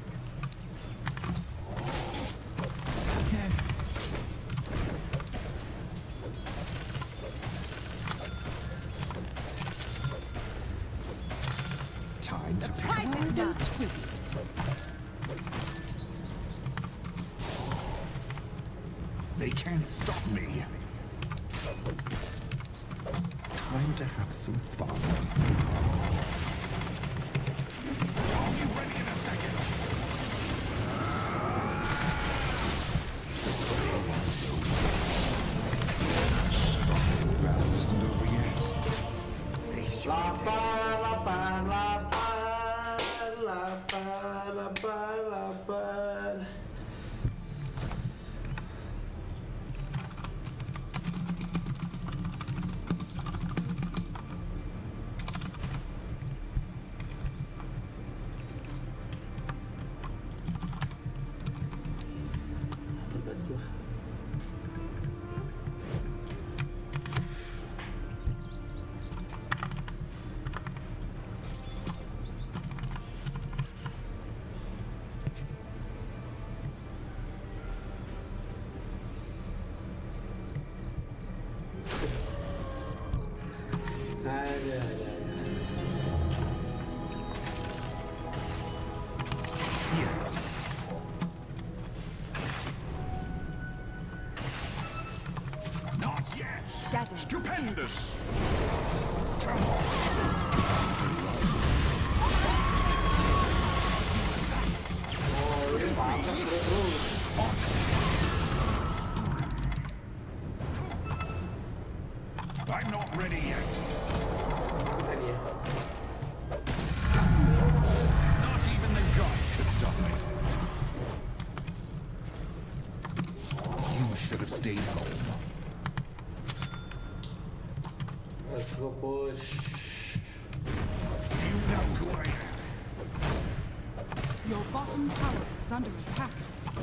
Time to pick a fight. They can't stop me. Time to have some fun. I'll be ready in a second. This battle isn't over yet. They should Lapar, lapar, lapar, lapar, lapar, lapar. Yes. Not yet. Shadow Stupendous. Come on. Oh, ini pantas terus. I'm not ready yet. Tadi ya. Not even the gods could stop me. You should have stayed home. Let's go push. You know who I am. Your bottom tower is under attack.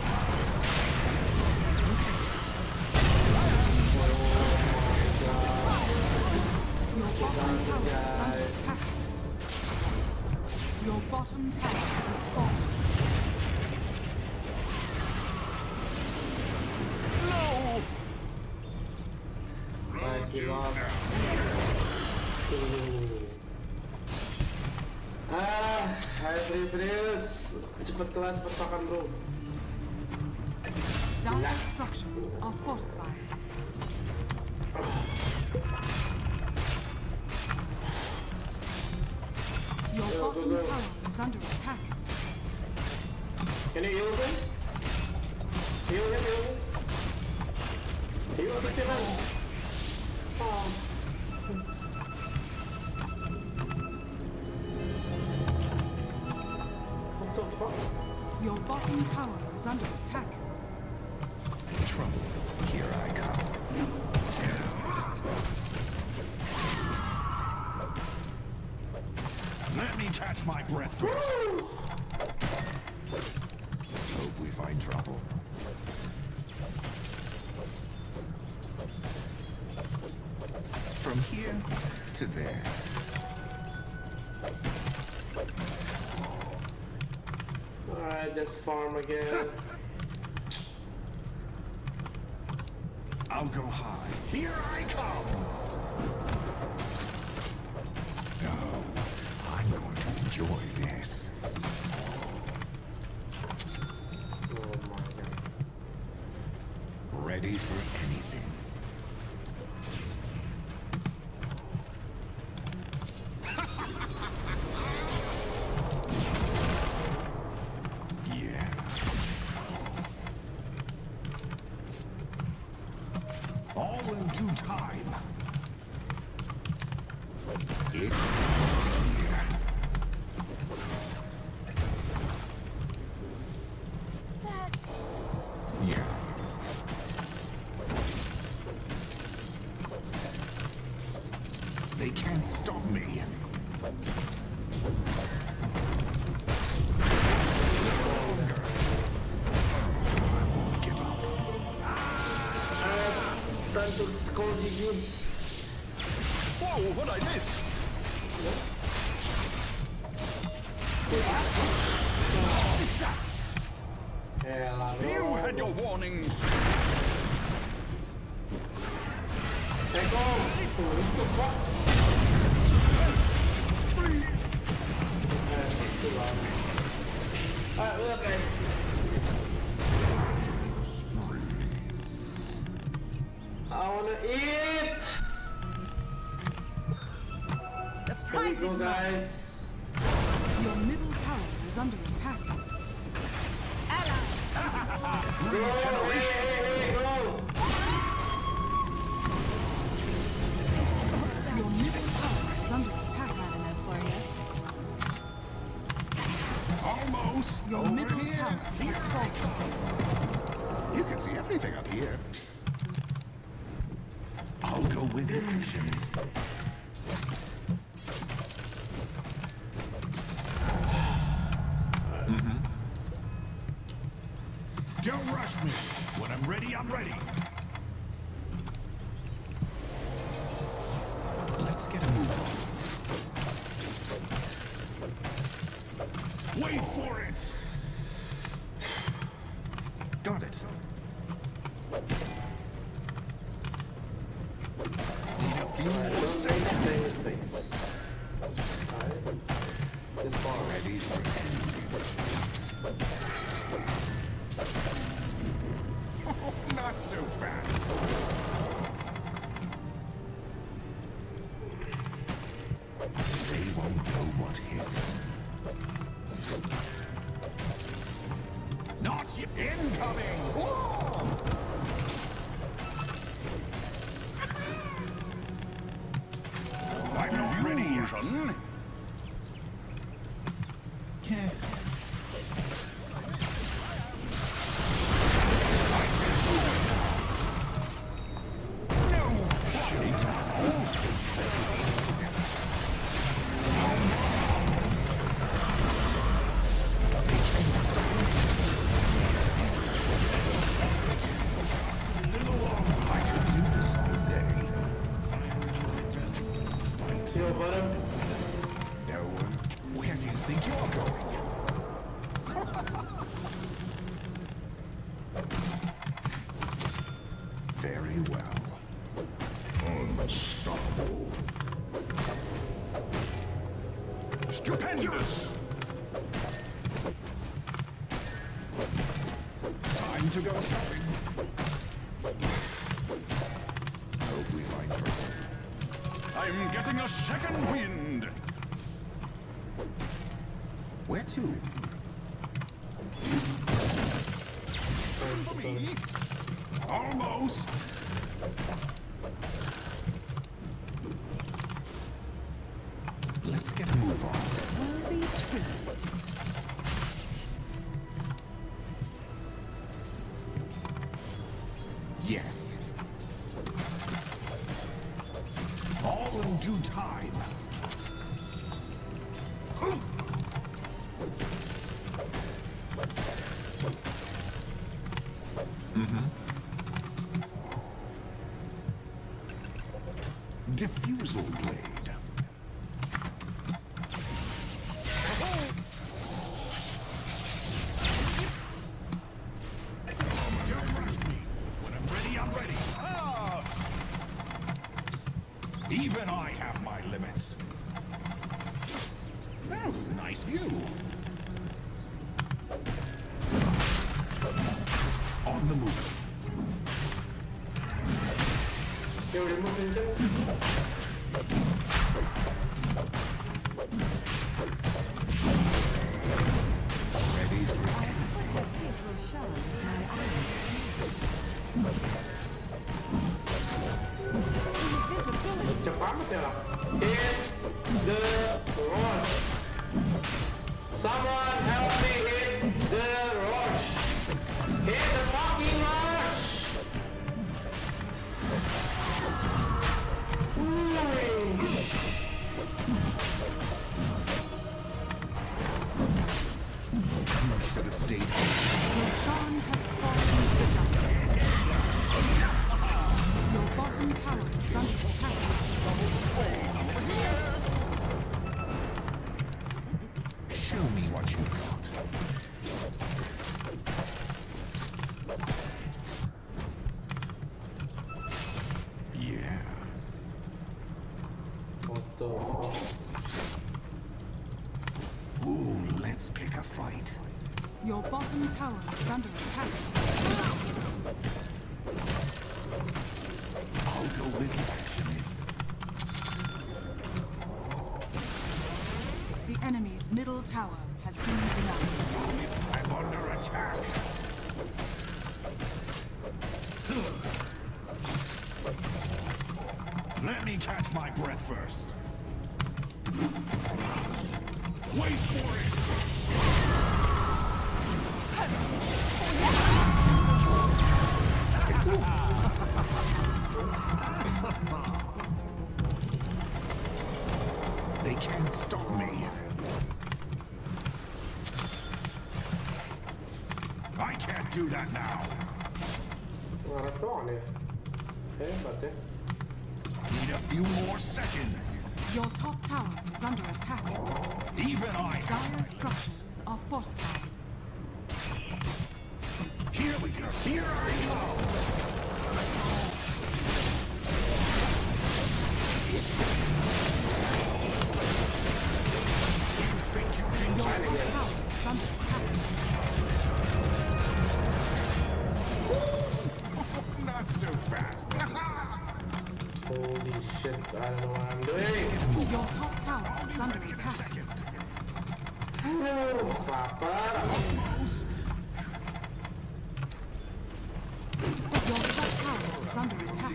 Your bottom tower is under attack. Your bottom tower is falling. Nice, we lost. Ayo serius. Cepet kelas, cepet makan bro. Dire structures are fortified. Your bottom tower is under attack. Can you heal him? Heal him, heal him. Heal the killer. Oh. What the fuck? Your bottom tower is under attack. Trouble. Here I come. Let me catch my breath first. Hope we find trouble. From here to there. Alright, just farm again. I'll go high. Here I come! No, I'm going to enjoy this. Oh my god. Ready for anything. Yeah. All in due time. It ends here. Yeah. They can't stop me. I won't give up. time to score GG. Whoa, what I miss? You had your warning. Take off! What the fuck? Too loud. Alright, what else, guys? I wanna eat! The Here prize we go, is guys. Your middle tower is under attack. Go! Hey, go! Your middle tower is under attack. Not enough for you. Almost. Your Over middle here. tower is falling. You can see everything up here. I'll go with actions. Don't rush me. When I'm ready, I'm ready. Let's get a move on. Wait for it. Got it. Need a few more Don't make the seconds. same mistakes. Alright. This far. Ready for anything. Oh, not so fast. They won't know what hit. Not yet. Incoming! Whoa! I'm not ready yet. Yeah. See your bottom? No one's. Where do you think you're going? Very well. Unstoppable. Stupendous! Time to go shopping. Hope we find trouble. I'm getting a second wind. Where to? For me? Almost. Let's get a move on. Worthy treat. Yes. All in due time. Diffusal blade. Don't rush me. When I'm ready, I'm ready. Even I have my limits. Oh, nice view. On the move. Can we remove him? Ready for anything. It will shine with my eyes. Invisibility. Cepat amat ya lah. Hit the rush. Someone help me hit the rush. Hit the fucking rush. You should have stayed. Roshan has fallen to the jungle. Your bottom tower is under attack. Show me what you got. Yeah. What the fuck? Ooh, let's pick a fight. Your bottom tower is under attack. I'll go with the action is. The enemy's middle tower has been denied. I'm under attack. Let me catch my breath first. Wait for it! They can't stop me. I can't do that now. Guarda Tony. Batte. Need a few more seconds. Your top tower is under attack. Even I. Dire structures are fortified. Here we go. Here I go. You think you can Your find top it? tower is under attack. Not so fast. Holy shit, I don't know what I'm doing. Your top tower is under attack. Second. Oh, Papa. Your top tower is under attack.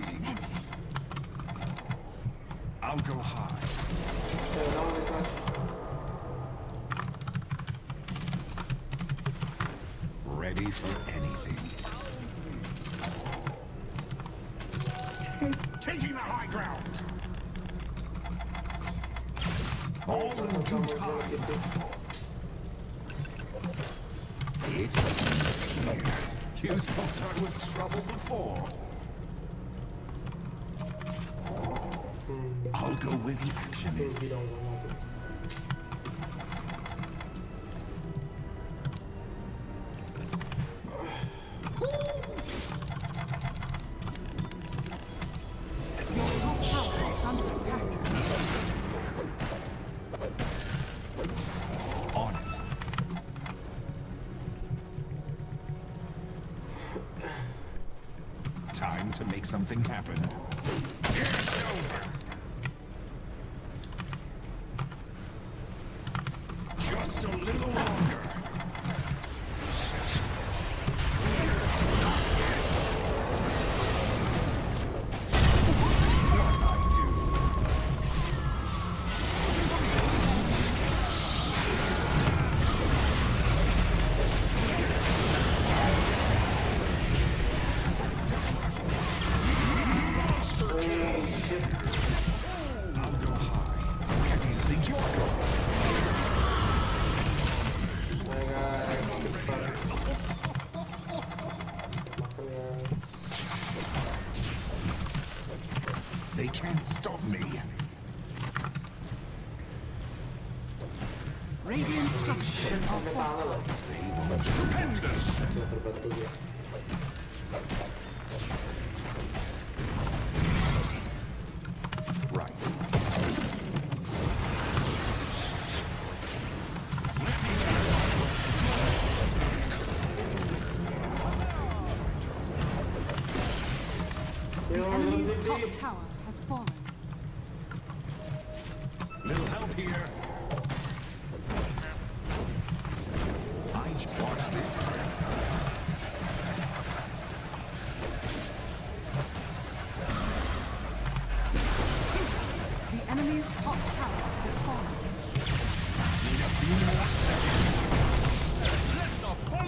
I'll go high. Okay, now this one. Ready for anything. Taking the high ground. All in due time. It is here. You thought I was trouble before. I'll go where the action is. We don't know. Your top tower is under attack. On it. Time to make something happen. It's over. Just a little longer. That's what I do. Holy shit. I'll go high. Where do you think you're going? My god, I can't be fun. They can't stop me. Radiant structures are fortified. Stupendous! Right. The enemy's top tower has fallen. Little help here. I watch this. The enemy's top tower has fallen. Need a few more seconds. Let the fun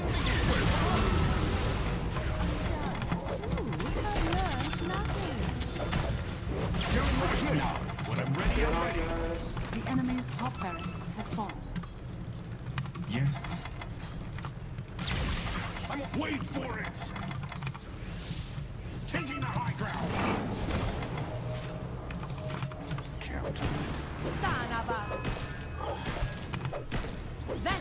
begin. Don't rush me now. When I'm ready, I'm ready. The enemy's top barracks has fallen. Yes. Wait for it! Taking the high ground! out on it. Sanaba. Then.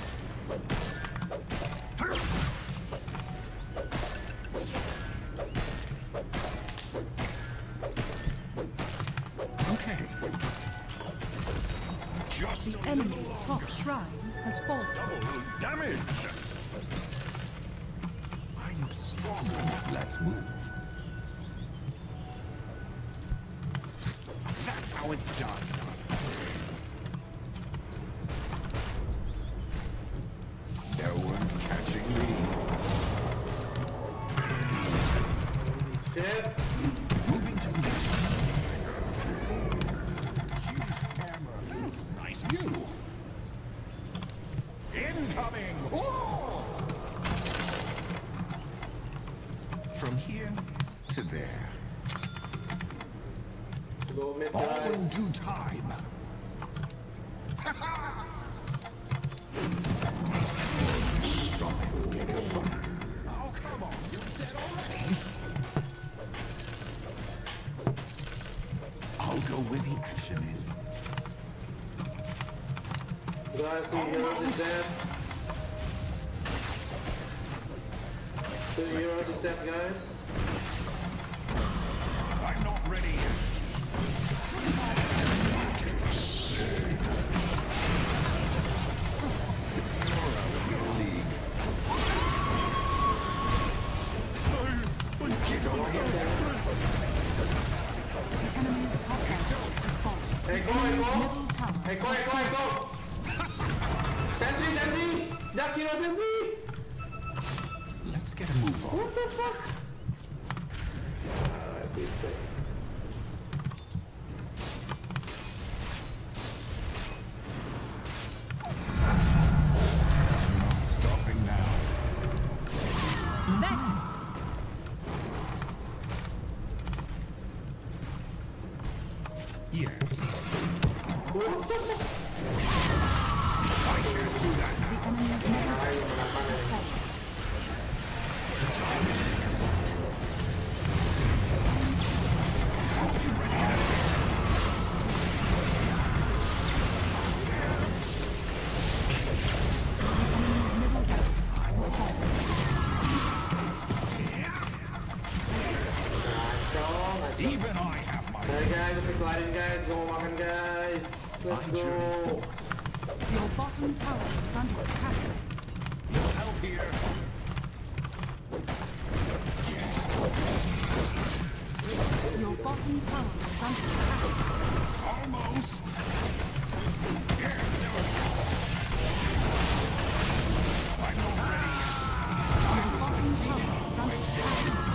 Okay. Just The enemy's top shrine has fallen. Double damage! I'm stronger. Let's move. That's how it's done. No one's catching me. Shit. Moving to position. Huge hammer. Nice view. Incoming! Whoa! From here to there. Go mid, All in guys. due time. Stop it, getting fight. Oh, come on, you're dead already. I'll go where the action is. Guys, 2 heroes is dead. 2 heroes is dead, guys. I'm not ready yet. You're out of your league. Get over here. The enemy's top tower has fallen. Hey, go, The hey, enemy's go. middle tower Hey, go, has hey, go, hey, go. Sentry, sentry. Dark hero sentry. Let's get a move on. What the fuck? Alright, this thing. I'm not stopping now. Then. Yes. What the fuck? I can't do that now. The enemy's middle tower has fallen. Time to pick a fight. I'll be ready in a second. The enemy's middle tower has fallen. Even I have my Hey guys, epic gliding guys, go on guys. Let's I journey go. forth. Your bottom tower is under attack. No help here. Your bottom tower is under attack. Almost. Yes. I'm not ready yet. Your bottom tower is under attack.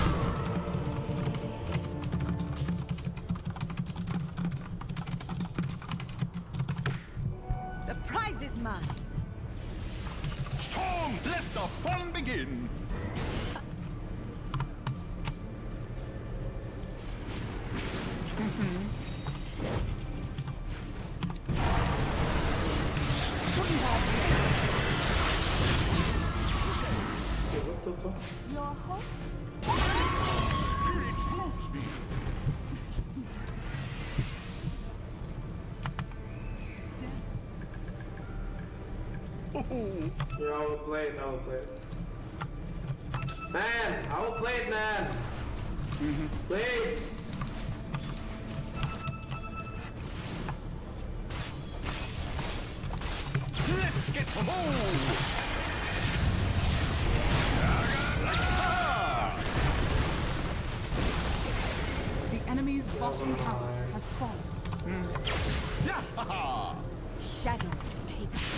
The prize is mine. Storm, let the fun begin! What the fuck? Your hopes? Spirit moves me! Oh, Yeah, I will play it, I will play it. Man, I will play it, man. Please. let's get home! The enemy's bottom tower has fallen. Yeah! Shadows take us.